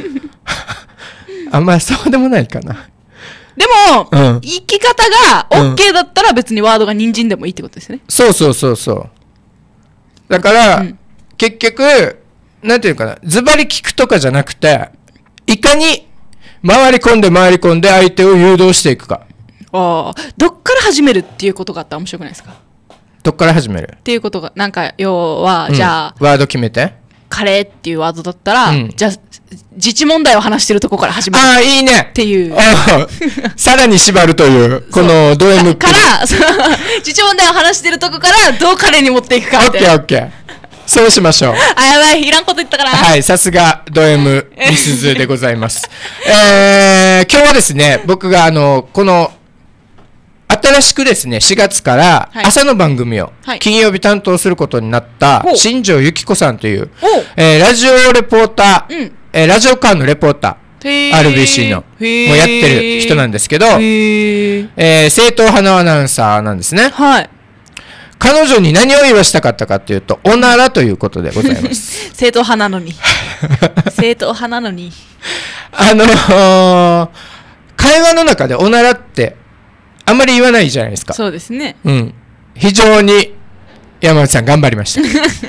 あんまりそうでもないかな。 でも、うん、生き方が OK だったら別にワードが人参でもいいってことですね、うん、 そうそうそうそうだから、うん、結局なんていうかなズバリ聞くとかじゃなくていかに回り込んで回り込んで相手を誘導していくか。 ああどっから始めるっていうことがあったら面白くないですか。 どっから始めるっていうことがなんか要は、うん、じゃあワード決めてカレーっていうワードだったら、うん、じゃあ自治問題を話してるとこから始める。 ああいいねっていうさらに縛るというこのド M から自治問題を話してるとこからどうカレーに持っていくかみたいな。 オッケーオッケーそうしましょう。 あ、やばい、いらんこと言ったから。 はい、さすがド M みすずでございます。えー、今日はですね、僕があのこの新しくですね、しがつから朝の番組を金曜日担当することになった新庄由紀子さんという、えー、ラジオレポーター、うん、えー、ラジオカーのレポーター、アールビーシー のもうやってる人なんですけど、えー、正統派のアナウンサーなんですね。はい。彼女に何を言わしたかったかというと、おならということでございます。 正統派なのに。正統派なのに。 あのー、会話の中でおならってあんまり言わないじゃないですか。 そうですね。 うん。非常に山内さん頑張りました。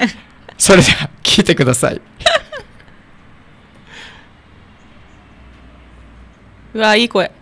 それでは聞いてください。 うわ、いい声。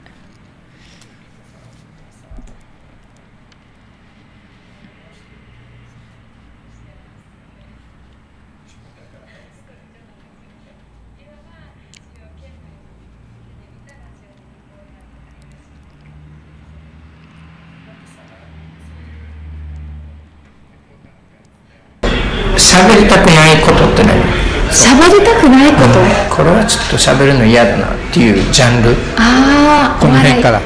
喋りたくないことって何？ 喋りたくないこと、うん、 これはちょっと喋るの嫌だなっていうジャンル。ああ、この辺から、うん、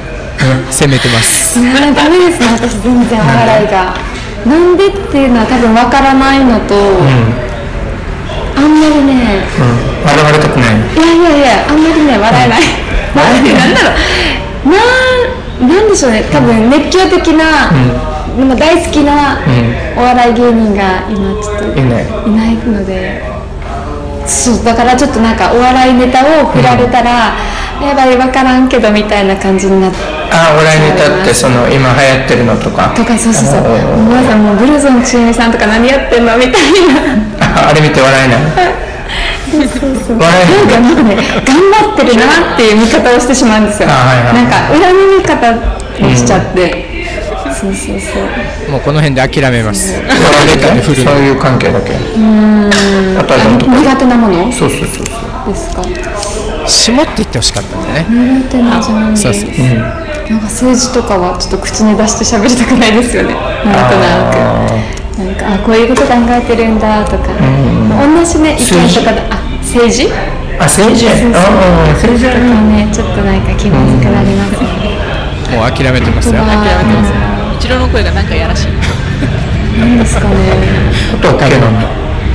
攻めてます。 ダメですね、私全然お笑いが、うん、なんでっていうのは多分わからないのと、うん、あんまりね、 うん、笑われたくない。 いやいやいや、あんまりね笑えない、うん、なんでなんだろう、ななんでしょうね、多分熱狂的な、うん、でも大好きなお笑い芸人が今ちょっといない、いないので、そうだからちょっとなんかお笑いネタを振られたら、うん、やばい分からんけどみたいな感じになって、 ああ、お笑いネタってその今流行ってるのとかとか、そうそうそう、皆さんもうブルゾンちえみさんとか何やってんのみたいな、あ, あれ見て笑えないそうそうそう、笑えない、なんかね、頑張ってるなっていう見方をしてしまうんですよ、はいはい、なんか裏の見方をしちゃって、うん、そうそうそう、 もうこの辺で諦めます。そういう関係だけ。うーん、あとは苦手なもの？ そうそうそうそう。ですか。絞っていってほしかったんだね。 苦手なジャンル。そうそう。うん、なんか政治とかはちょっと口に出して喋りたくないですよね。なんとなく。なんかあこういうこと考えてるんだとか。うん、同じね意見とかで、あ政治？ あ政治。 ああ政治とかねちょっとなんか気まずくなりますね。 もう諦めてますよ。 諦めてます。一郎の声がなんかやらしい。 なんですかね。 音をかけるんだ。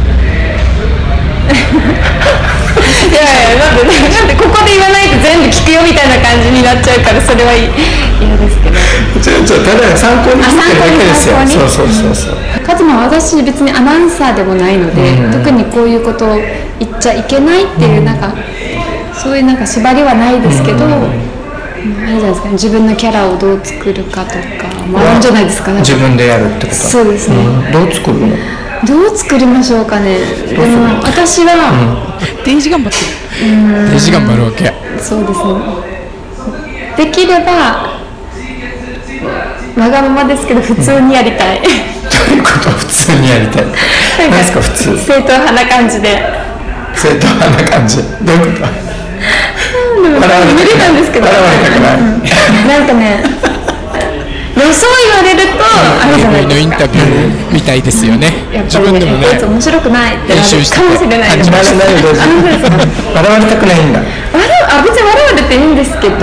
いやいや、なんでなんでここで言わないと全部聞くよみたいな感じになっちゃうから、それは嫌ですけど。 ちょちょただ参考にしてるだけですよ。そうそうそうそう。 かつま私別にアナウンサーでもないので、うん、特にこういうことを言っちゃいけないっていうなんか、そういうなんか縛りはないですけど。うんあれじゃないですかね、自分のキャラをどう作るかとかもあるんじゃないですかね。 自分でやるってこと。 そうですね、 うん、どう作るの？ どう作りましょうかね。でも私は、 うん、電子頑張ってる。うん電子頑張るわけ。 そうですね。できればわがままですけど普通にやりたい、うん、どういうこと？普通にやりたい。何ですか普通？ 正統派な感じで。 正統派な感じ。どういうこと？ 無理なんですけど、なんかね、でもそう言われるとあれじゃないですか。 のインタビューみたいですよね。 自分でもね、面白くないってなるかもしれないです。笑われたくないんだ。 あ、別に笑われていいんですけど、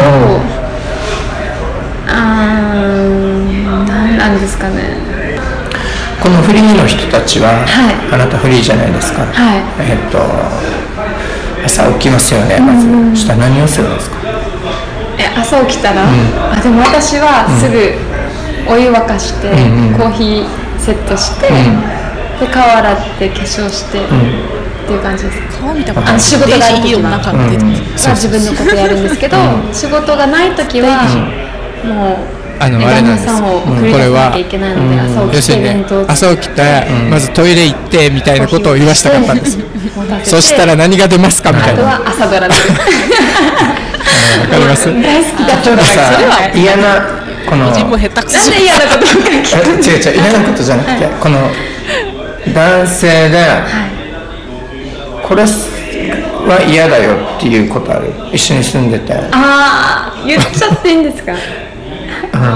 あー、なんなんですかね。 このフリーの人たちは、あなたフリーじゃないですか。えっと。朝起きますよね、まず。そしたら何をするんですか？ え、朝起きたら、うん、あでも私はすぐお湯沸かして、うん、コーヒーセットして、うん、で顔洗って化粧して、うん、っていう感じです。 顔見たことあ仕事がある時は、 うん、 自分のことやるんですけど、うん、仕事がない時は、うん、もうあのあれなんです。 これは要するにね、朝起きたらまずトイレ行ってみたいなことを言わしたかったんです。そしたら何が出ますかみたいな。 あとは朝ドラ見る。 わかります？ 大好きだったらさ、嫌なこの自分も下手くそ。 なんで嫌なことばっかり聞く？ 違う違う嫌なことじゃなくて、この男性でこれは嫌だよっていうことある？一緒に住んでて。 ああ、言っちゃっていいんですか？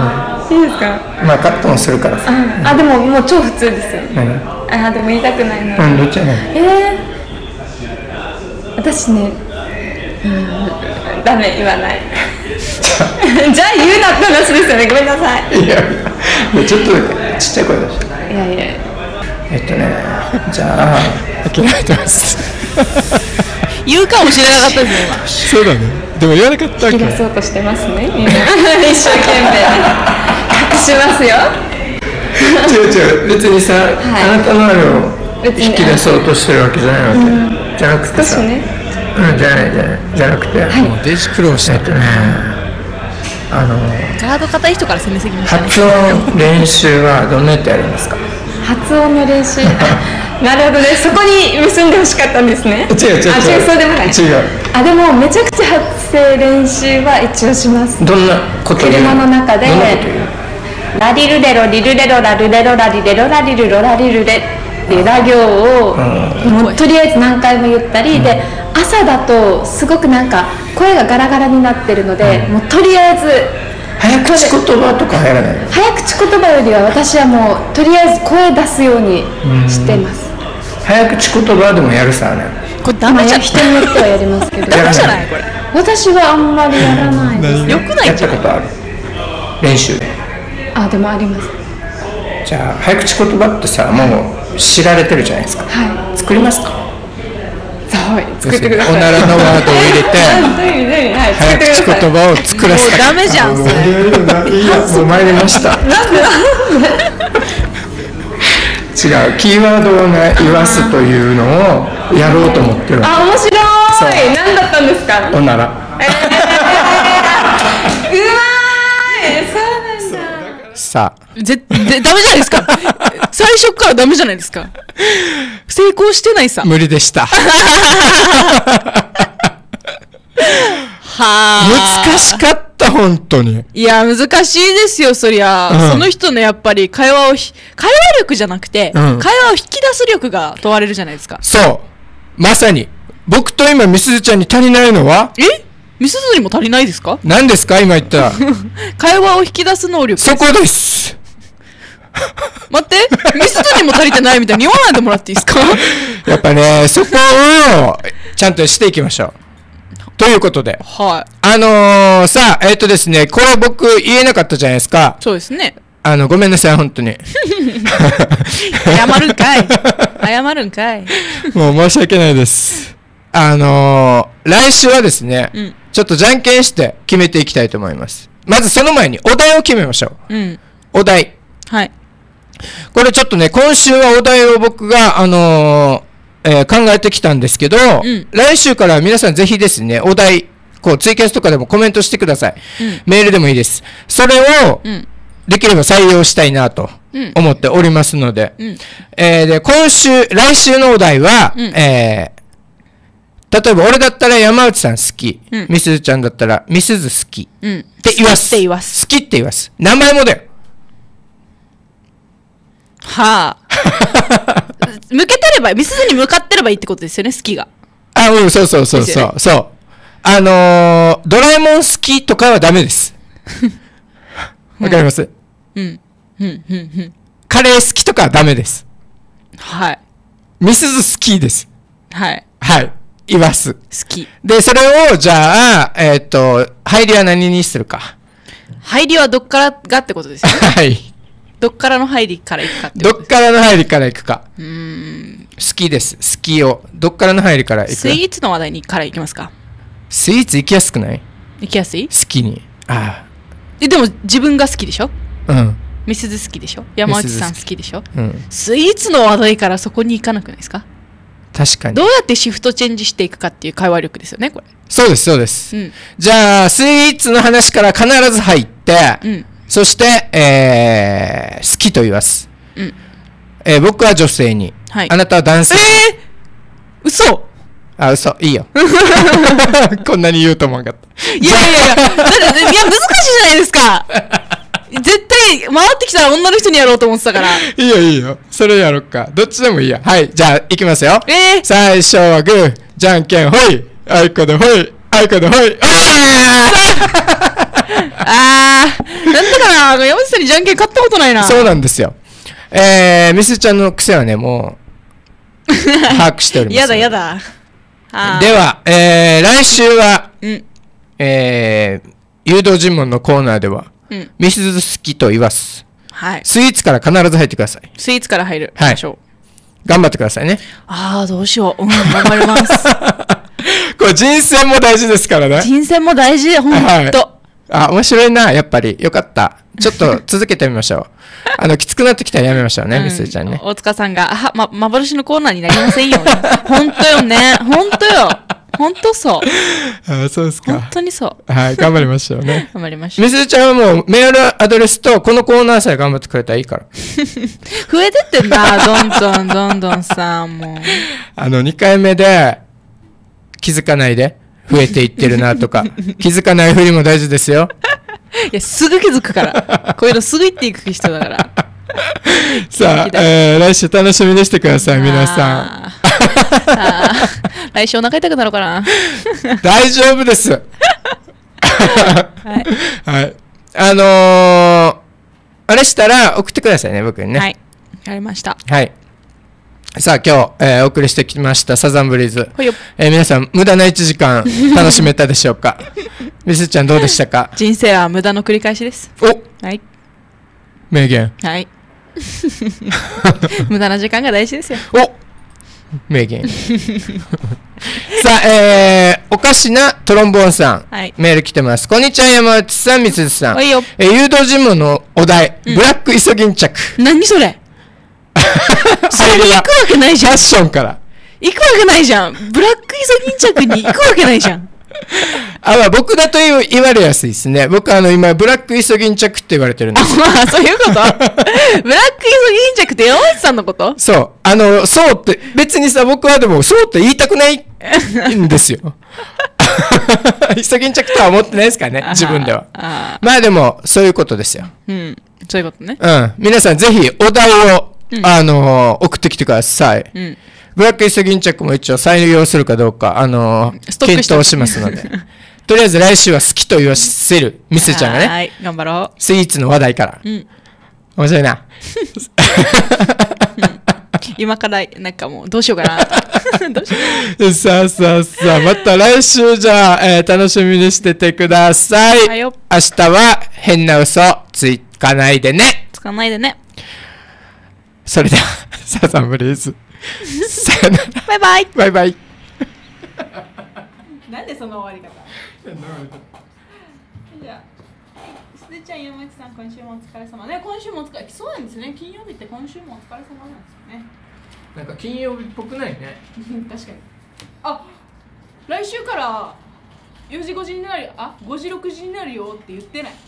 いいですか？ まあカットもするからさ。 あ、でももう超普通ですよ。 何？ あ、でも言いたくないな。 うん、どっちやねん。 えー、私ね、うん、ダメ、言わない。じゃあ言うなって話ですよね。ごめんなさい。 いやいや、ちょっとだけちっちゃい声出して。 いやいや。 えっとね、じゃあ諦めてます。 言うかもしれなかったですね今。 そうだね。でも言わなかったわけ。 引き出そうとしてますね。みんな一生懸命隠しますよ。 違う違う、別にさ、はい、あなたのあれを引き出そうとしてるわけじゃないわけ、うん、じゃなくてさ、ね、うん、じゃないじゃないじゃなくて、はい、もうデジ苦労してってね、あのガード硬い人から攻めすぎましたね。 発音練習はどんなやってやるんですか？ 発音の練習なるほどね、そこに結んでほしかったんですね。 違う違う違う、 あ、違う、そうでもない。 違う。あ、 でもめちゃくちゃ発声練習は一応します。 どんなこと言う？ 車の中でラリルレロリルレロラルレロラリレロラリルロラリルレでラ行を、うん、もうとりあえず何回も言ったり、うん、で朝だとすごくなんか声がガラガラになってるので、うん、もうとりあえず早口言葉とか流行らない？ 早口言葉よりは私はもうとりあえず声出すようにしてます。 早口言葉でもやるさね。 これダメじゃん。 人によってはやりますけど。 ダメじゃないこれ。 私はあんまりやらないです。 よくないやったことある？練習で。 あ、でもあります。 じゃあ早口言葉ってさ、もう知られてるじゃないですか。はい。作りますか？ はい、作ってください。 おならのワードを入れて早口言葉を作らせた。 もうダメじゃんそれ。 いいよ、もう参りました。 なんでなんで違う、キーワードをね言わすというのをやろうと思ってる。 あ、面白い。何だったんですか？ おなら。 えー、うまい。そうなんだ。 さあ、 ぜでダメじゃないですか。最初からダメじゃないですか。成功してないさ。 無理でした。 は難しかった本当に。 いや難しいですよそりゃ、うん、その人のやっぱり会話をひ会話力じゃなくて、うん、会話を引き出す力が問われるじゃないですか。 そうまさに僕と今みすずちゃんに足りないのは、 えみすずにも足りないですか？ 何ですか今言った会話を引き出す能力です。 そこです。 待ってみすずにも足りてないみたいに言わないでもらっていいですか？ やっぱねそこをちゃんとしていきましょうということで、 はい、 あのー、さあえっ、ー、とですねこれ僕言えなかったじゃないですか。 そうですね。 あのごめんなさい本当に謝るんかい謝るんかいもう申し訳ないです。あのー、来週はですね、うん、ちょっとじゃんけんして決めていきたいと思います。まずその前にお題を決めましょう、うん、お題、 はい、 これちょっとね今週はお題を僕があのーえー、考えてきたんですけど、うん、来週から皆さんぜひですねお題こうツイキャスとかでもコメントしてください、うん、メールでもいいです。それを、うん、できれば採用したいなと思っておりますので、うんえー、で今週来週のお題は、うんえー、例えば俺だったら山内さん好き、うん、みすずちゃんだったらみすず好き、うん、って言わす。 好きって言わす。 好きって言わす。名前もだよ。 はあ向けてればみすずに向かってればいいってことですよね。好きが。 あ、うん、そうそうそうそう、ね、そうあのー、ドラえもん好きとかはダメですわかります？うんうんうんうんカレー好きとかはダメです。 はい。 みすず好きです。 はいはい言わす。 好きでそれをじゃあえっ、ー、と入りは何にするか。 入りはどっからがってことですよねはいどっからの入りからいくかってことです。どっからの入りからいくか。うーん好きです。好きをどっからの入りからいく。 スイーツの話題にからいきますか。 スイーツ行きやすくない？ 行きやすい？ 好きに。ああででも自分が好きでしょ。 うんみすず好きでしょ。山内さん好きでしょ。うん、スイーツの話題からそこに行かなくないですか？ 確かに。 どうやってシフトチェンジしていくかっていう会話力ですよねこれ。 そうですそうです、うん、じゃあスイーツの話から必ず入って、うん、そして、えー、好きと言います、うんえー、僕は女性に、はい、あなたは男性に。 えー、嘘。 あ、嘘いいよこんなに言うと思わなかった。 いやいやいやだっていや難しいじゃないですか絶対回ってきたら女の人にやろうと思ってたから。 いいよいいよそれやろっか。どっちでもいいや。はい、じゃあいきますよ。 えー、 最初はグーじゃんけんほいあいこでほいあいこでほいああー、なんだかな、山内さんにじゃんけん勝ったことないな。 そうなんですよ。えー、みすちゃんの癖はね、もう、把握しております。 やだやだ。 では、えー、来週は、 うん、 えー、誘導尋問のコーナーでは、うん、みすず好きと言わす。 はい。 スイーツから必ず入ってください。 スイーツから入る。 はい。頑張ってくださいね。 あー、どうしよう。うん、頑張ります。 これ人選も大事ですからね。 人選も大事、ほんと。はい、 あ、面白いな、やっぱり。よかった。ちょっと続けてみましょう。あの、きつくなってきたらやめましょうね、みすずちゃんね。 大塚さんが、あ、ま、幻のコーナーになりませんよ。ほんとよね。ほんとよ。ほんとそう。 あ、そうですか。 本当にそう。 はい、頑張りましょうね。 頑張りましょう。 みすずちゃんはもうメールアドレスとこのコーナーさえ頑張ってくれたらいいから。 増えてってんな、どんどんどんどんさ、もう。あの、にかいめで気づかないで増えていってるなとか、気づかないふりも大事ですよ。 いや、すぐ気づくから。こういうのすぐ言っていく人だから。 さあ、えー、来週楽しみにしてください、皆さん。 来週お腹痛くなるかな。 大丈夫です。はい。はい。あのー、あれしたら送ってくださいね、僕にね。 はい。やりました。 はい。さあ、今日、えー、お送りしてきましたサザンブリーズ。えー、皆さん、無駄ないちじかん楽しめたでしょうか。みすちゃんどうでしたか。 人生は無駄の繰り返しです。 お、 はい。 名言。 はい。無駄な時間が大事ですよ。 お、名言。さあ、えー、おかしなトロンボーンさん、はい、メール来てます。こんにちは、山内さん、みすずさん。 おいよ。 えー、誘導尋問のお題、うん、ブラックイソギンチャク。 何それ。それに行くわけないじゃん。 ファッションから。 行くわけないじゃん。ブラックイソギンチャクに行くわけないじゃん。 あ、まあ、僕だと言われやすいですね。僕あの今ブラックイソギンチャクって言われてるんですよ。 あ、まあそういうことブラックイソギンチャクって山内さんのこと。 そう。あの、そうって別にさ、僕はでもそうって言いたくないんですよ。イソギンチャクとは思ってないですからね、自分では。あまあでもそういうことですよ。 うん、そういうことね。 うん。皆さんぜひお題を、うん、あのー、送ってきてください。うん、ブラックイソギンチャクも一応採用するかどうか、あのー、検討しますので。とりあえず来週は好きと言わせるみすちゃんがね。 はい、頑張ろう。 スイーツの話題から。うん、面白いな。 うん、今からなんかもうどうしようかな。どうしよう。 さあさあさあ、また来週じゃあ、えー、楽しみにしててください。はい、明日は変な嘘つかないでね。 つかないでね。 それでは、サザンブリーズ。さよなら。 バイバイ。 バイバイ。 なんでその終わり方。じゃあ、すずちゃん、山内さん、今週もお疲れ様ね。今週もお疲れ、そうなんですね。金曜日って今週もお疲れ様なんですよね。 なんか金曜日っぽくないね。 確かに。あ、来週からよじごじになる、あ、ごじろくじになるよって言ってない。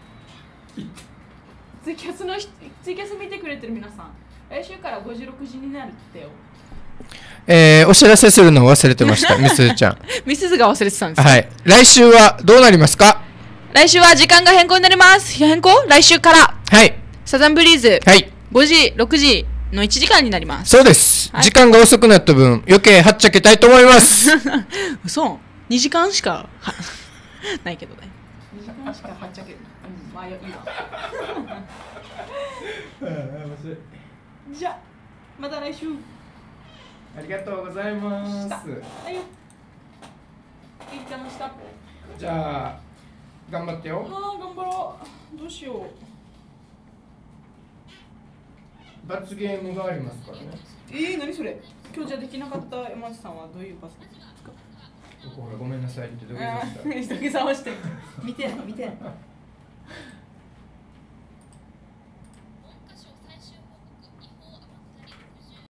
ツイキャスのツイキャス見てくれてる皆さん、来週からごじろくじになるってよ。 えー、お知らせするのを忘れてました、みすずちゃん。 みすずが忘れてたんです。 はい。来週はどうなりますか？ 来週は時間が変更になります。変更？来週から。 はい。 サザンブリーズ。 はい。 ごじ、ろくじのいちじかんになります。 そうです。はい、時間が遅くなった分、余計はっちゃけたいと思います。 嘘？にじかんしかないけどね。にじかんしかはっちゃける。うん、まあいいわ。じゃあ、また来週。 ありがとうございます。 はいよ。いいちゃんの下。 じゃあ、頑張ってよ。 ああ、頑張ろう。どうしよう。 罰ゲームがありますからね。 えー、何それ。今日じゃできなかった山内さんはどういう罰ゲームですか。 ほら、ごめんなさいって土下座した。 土下座をして。見てない、見てない。